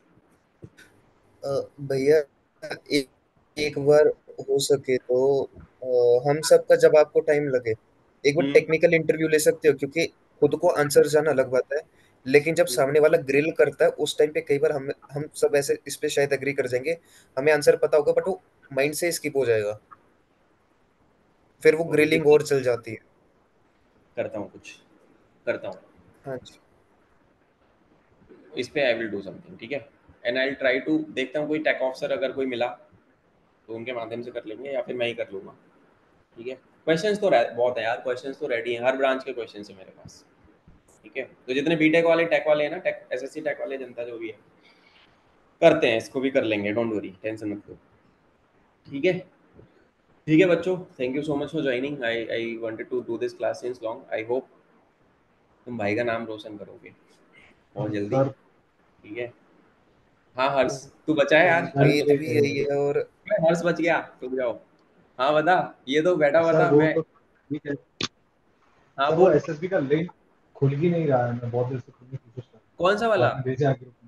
भैया एक एक बार हो सके तो हम सबका जब आपको टाइम लगे एक बार हम्म टेक्निकल इंटरव्यू ले सकते हो, क्योंकि खुद को आंसर जाना अलग बात है, लेकिन जब सामने वाला ग्रिल करता है उस टाइम पे कई बार हम सब ऐसे इस पे शायद एग्री कर जाएंगे, हमें आंसर पता होगा बट वो माइंड से स्किप हो जाएगा, फिर वो ओके ग्रिलिंग ठीक है, और चल जाती है। करता हूँ कुछ, करता हूँ हाँ जी। इस पे, आई विल डू समथिंग, ठीक है। And I will try to, देखता हूँ कोई टेक ऑफिसर अगर कोई मिला तो उनके माध्यम से कर लेंगे, या फिर मैं ही कर लूँगा, ठीक है। क्वेश्चंस तो बहुत है यार, क्वेश्चंस तो रेडी हैं, हर ब्रांच के क्वेश्चंस है मेरे पास, ठीक है। तो जितने बीटेक वाले, टेक वाले हैं ना, टेक एसएससी टेक वाले, जनता जो भी है, करते हैं, इसको भी कर लेंगे, डोंट वरी, टेंशन मत लो, ठीक है। ठीक है बच्चों, thank you so much for joining, I wanted to do this class since long, I hope तुम भाई का नाम रोशन करोगे बहुत जल्दी, सर ठीक है। हाँ हर्ष, तू बचा है यार। उम्मीद भी यही है। और मैं हर्ष बच गया, रुक जाओ। हाँ बता, ये तो बैठा हुआ सर था वो मैं। तो ठीक है हाँ सर, वो बोल। एसएसबी का लिंक खुल ही नहीं रहा है, मैं बहुत देर से खुलने की कोशिश कर कौन सा रहा हूँ, वाला? आपने भेजा है ग्रुप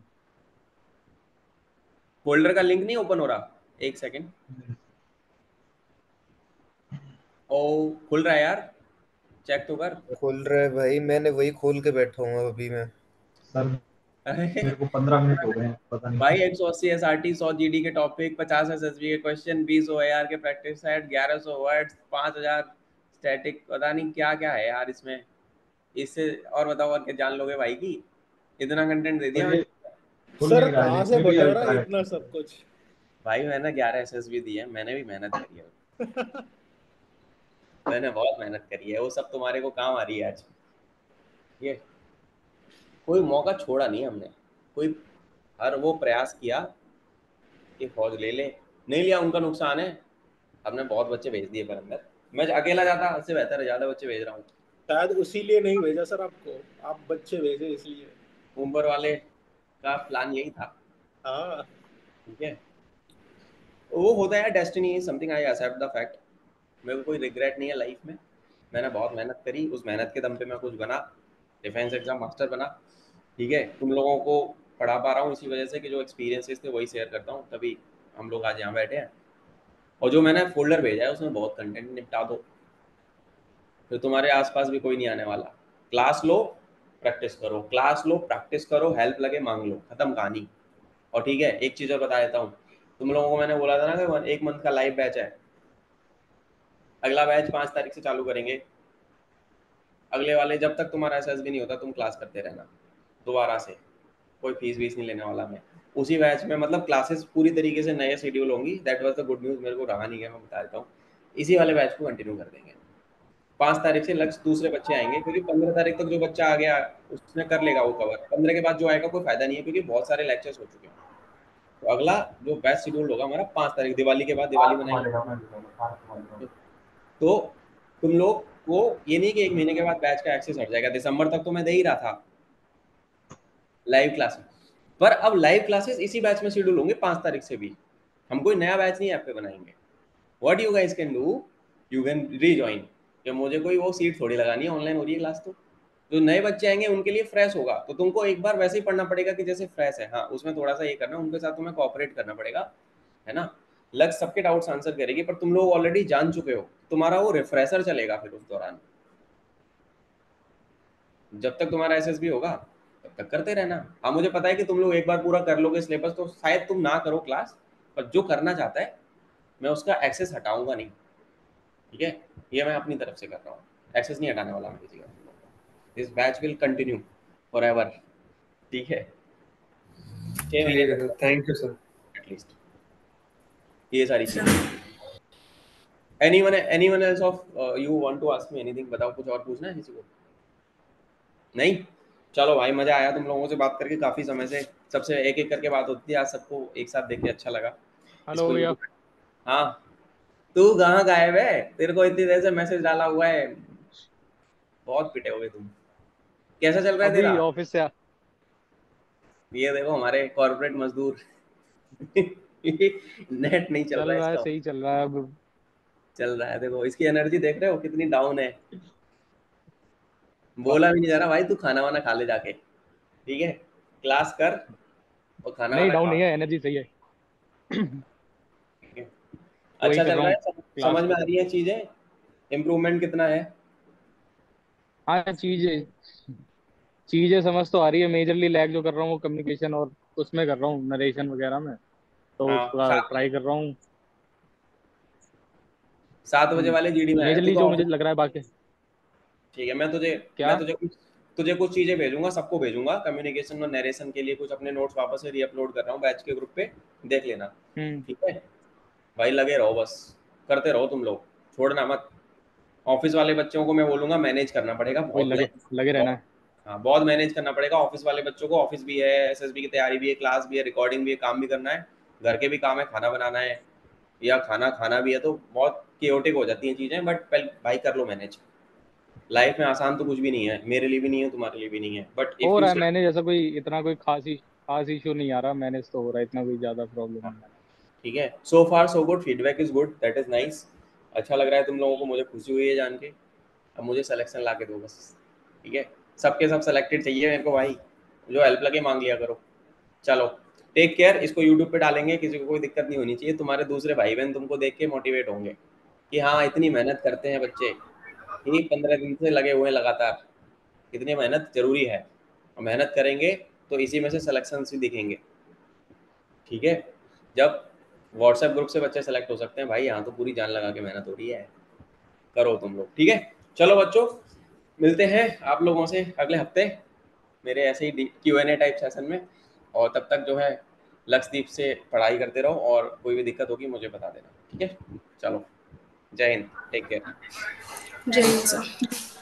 फोल्डर का लिंक नहीं ओपन हो रहा, एक सेकंड। में। ओ खुल रहा है यार, चेक तो कर। खुल रहा है भाई, मैंने वही खोल के बैठा हूँ अभी मैं। सर अरे मेरे को 15 मिनट हो गए हैं, पता नहीं। भाई 180 एसआरटी, 100 जीडी के टॉपिक, 50 एसएसबी के क्वेश्चन, 20 ओएआर के प्रैक्टिस सेट, 1100 वर्ड्स, 5000 स्टैटिक, पता नहीं क्या क्या है यार इसमें। इससे और बताओ और क्या जान लोगे भाई की, इतना कंटेंट दे दिया सर ये मैंने। खुल सर नहीं रहा है, कहाँ से इसमें भी बटोरा अल्ट्रा है। इतना सब कुछ? भाई मैंने 11 एसएसबी दी है, मैंने भी मेहनत करी है। मैंने बहुत मेहनत करी है, वो सब तुम्हारे को काम आ रही है आज। ये कोई मौका छोड़ा नहीं हमने, कोई हर वो प्रयास किया कि फौज ले ले, नहीं लिया उनका नुकसान है। हमने बहुत बच्चे भेज दिए पर अंदर, मैं अकेला जाता उससे बेहतर है, ज्यादा बच्चे भेज रहा हूँ। शायद उसीलिए नहीं भेजा सर आपको, आप बच्चे भेजे इसलिए। ऊपर वाले का प्लान यही था। हाँ ठीक है, वो होता है, destiny something, I accept the fact. मेरे को कोई रिग्रेट नहीं है लाइफ में। मैंने बहुत मेहनत करी, उस मेहनत के दम पे मैं कुछ बना, डिफेंस एग्जाम मास्टर बना। ठीक है, तुम लोगों को पढ़ा पा रहा हूँ इसी वजह से कि जो एक्सपीरियंसेस थे वही शेयर करता हूँ, तभी हम लोग आज यहाँ बैठे हैं। और जो मैंने फोल्डर भेजा है उसमें बहुत कंटेंट, निपटा दो, फिर तुम्हारे आसपास भी कोई नहीं आने वाला। क्लास लो, प्रैक्टिस करो, क्लास लो, प्रैक्टिस करो, हेल्प लगे मांग लो, खत्म कहानी। और ठीक है, एक चीज़ और बता देता हूँ, तुम लोगों को मैंने बोला था ना कि 1 मंथ का लाइव बैच है। अगला बैच 5 तारीख से चालू करेंगे। अगले वाले जब तक तुम्हारा एसएसबी नहीं होता तुम क्लास करते रहना दोबारा से, कोई फीस वीस नहीं लेने वाला मैं। उसी बैच में मतलब क्लासेस पूरी तरीके से नए शेड्यूल होंगी, that was the good news, मेरे को रहा नहीं है, मैं बता देता हूँ। इसी वाले बैच को कंटिन्यू कर देंगे। 5 तारीख से लक्ष्य दूसरे बच्चे आएंगे, क्योंकि 15 तारीख तक जो बच्चा आ गया उसने कर लेगा वो कवर, 15 के बाद जो आएगा कोई फायदा नहीं है, क्योंकि बहुत सारे लेक्चर्स हो चुके हैं। तो अगला जो बैच शेड्यूल होगा हमारा 5 तारीख, दिवाली के बाद, दिवाली मनाएंगे। तो तुम लोग को ये नहीं कि 1 महीने के बाद बैच का एक्सेस हट जाएगा, दिसंबर तक तो मैं दे ही रहा था लाइव क्लासेस, पर अब लाइव क्लासेस इसी बैच में शेड्यूल होंगे 5 तारीख से भी। हम कोई नया बैच नहीं ऐप पे बनाएंगे। What you guys can do, you can rejoin, कि मुझे कोई वो सीट थोड़ी लगानी है, ऑनलाइन हो रही है क्लास। तो जो नए बच्चे आएंगे उनके लिए फ्रेश होगा, तो तुमको एक बार वैसे ही पढ़ना पड़ेगा कि जैसे फ्रेश है। हाँ उसमें थोड़ा सा ये करना, उनके साथ तुम्हें कोऑपरेट करना पड़ेगा, है ना। लक्ष्य सबके डाउट्स आंसर करेगी, पर तुम लोग ऑलरेडी जान चुके हो, तुम्हारा वो रिफ्रेशर चलेगा फिर उस दौरान। जब तक तुम्हारा एसएसबी होगा तब तक करते रहना। हाँ मुझे पता है कि तुम लोग एक बार पूरा कर लोगे सिलेबस तो शायद तुम ना करो क्लास, पर जो करना चाहता है मैं उसका एक्सेस हटाऊंगा नहीं। ठीक है, ये मैं अपनी तरफ से कर रहा हूँ, एक्सेस नहीं हटाने वाला मैं किसी का। This batch will continue forever. ठीक है, 6 महीने ठीक है सर, तक थैंक यू सर। एटलीस्ट, ये सारी चीजें। Anyone else of you want to ask me anything? बताओ, कुछ और पूछना है किसी को? नहीं? चलो भाई, मजा आया तुम लोगों से बात करके, काफी समय से सबसे एक एक करके बात होती है, आज सबको एक साथ देख के अच्छा लगा। हेलो इसको भैया। यूट्यूब, हाँ तू कहाँ गायब है? तेरे को इतनी देर से मैसेज डाला हुआ है, बहुत पिटे हुए तुम। कैसा चल रहा है तेरा? अभी ऑफिस से ये देखो हमारे कॉर्पोरेट मजदूर नेट नहीं चल चल रहा है रहा है, इसका, सही चल रहा है अब। चल रहा है। देखो इसकी एनर्जी देख रहे हो कितनी डाउन है, बोला भी नहीं जा रहा भाई, तू खाना वाना खा ले जाके। ठीक है, क्लास कर और खाना नहीं, वाना डाउन खा। नहीं है, एनर्जी सही है। ठीक है, वही अच्छा कर चल रहा रहा हूँ है, समझ क्लास में को। आ रही है चीजें, इम्प्रूवमेंट कितना है? हाँ, चीजें चीजें समझ तो आ रही है। मेजरली लैग जो कर रहा हूँ वो कम्युनिकेशन और उसमें कर रहा हूँ, नरेशन वगैरह में, तो हाँ थोड़ा ट्राई कर रहा हूँ। 7 बजे वाले जीडी में आया तू मेजरली तो जो मुझे ऑफिस। लग रहा है बाकी। ठीक है, मैं क्या? तुझे कुछ चीजें भेजूंगा, सबको भेजूंगा, कम्युनिकेशन और नरेशन के लिए कुछ अपने नोट्स वापस से रीअपलोड कर रहा हूँ बैच के ग्रुप पे, देख लेना। हम्म। ठीक है भाई, लगे रहो बस, करते रहो तुम लोग, छोड़ना मत। ऑफिस वाले बच्चों को मैं बोलूंगा मैनेज करना पड़ेगा वही बहुत, लगे लगे रहना बहुत। है। हाँ बहुत मैनेज करना पड़ेगा ऑफिस वाले बच्चों को, ऑफिस भी है, एसएसबी की तैयारी भी है, क्लास भी है, रिकॉर्डिंग भी है, काम भी करना है, घर के भी काम है, खाना बनाना है, या खाना खाना भी है, तो बहुत केओटिक हो जाती हैं चीज़ें, बट पहले भाई कर लो मैनेज। लाइफ में आसान तो कुछ भी नहीं है, मेरे लिए भी नहीं है, तुम्हारे लिए भी नहीं है, बट इफ़ हो यू रहा है से मैंने, जैसा कोई इतना कोई खास ही खास इशू नहीं आ रहा, मैनेज तो हो रहा है, इतना कोई ज्यादा प्रॉब्लम नहीं आ रहा। ठीक है, so far so good, feedback is good, that is nice. अच्छा लग रहा है तुम लोगों को, मुझे खुशी हुई है जान के। अब मुझे सिलेक्शन ला के दो बस, ठीक है। सबके सब सेलेक्टेड चाहिए मेरे को भाई, जो हेल्प लगे मांग लिया करो। चलो टेक केयर, इसको यूट्यूब पे डालेंगे, किसी को कोई दिक्कत नहीं होनी चाहिए। तुम्हारे दूसरे भाई बहन तुमको देख के मोटिवेट होंगे कि हाँ इतनी मेहनत करते हैं बच्चे, ठीक, 15 दिन से लगे हुए हैं लगातार, कितनी मेहनत जरूरी है, और मेहनत करेंगे तो इसी में से सिलेक्शन भी दिखेंगे। ठीक है, जब व्हाट्सएप ग्रुप से बच्चे सेलेक्ट हो सकते हैं भाई, यहाँ तो पूरी जान लगा के मेहनत हो रही है, करो तुम लोग। ठीक है, चलो बच्चों, मिलते हैं आप लोगों से अगले हफ्ते मेरे ऐसे ही Q&A टाइप सेशन में, और तब तक जो है लक्षदीप से पढ़ाई करते रहो, और कोई भी दिक्कत होगी मुझे बता देना। ठीक है, चलो, जय हिंद, टेक केयर। जय हिंद सर।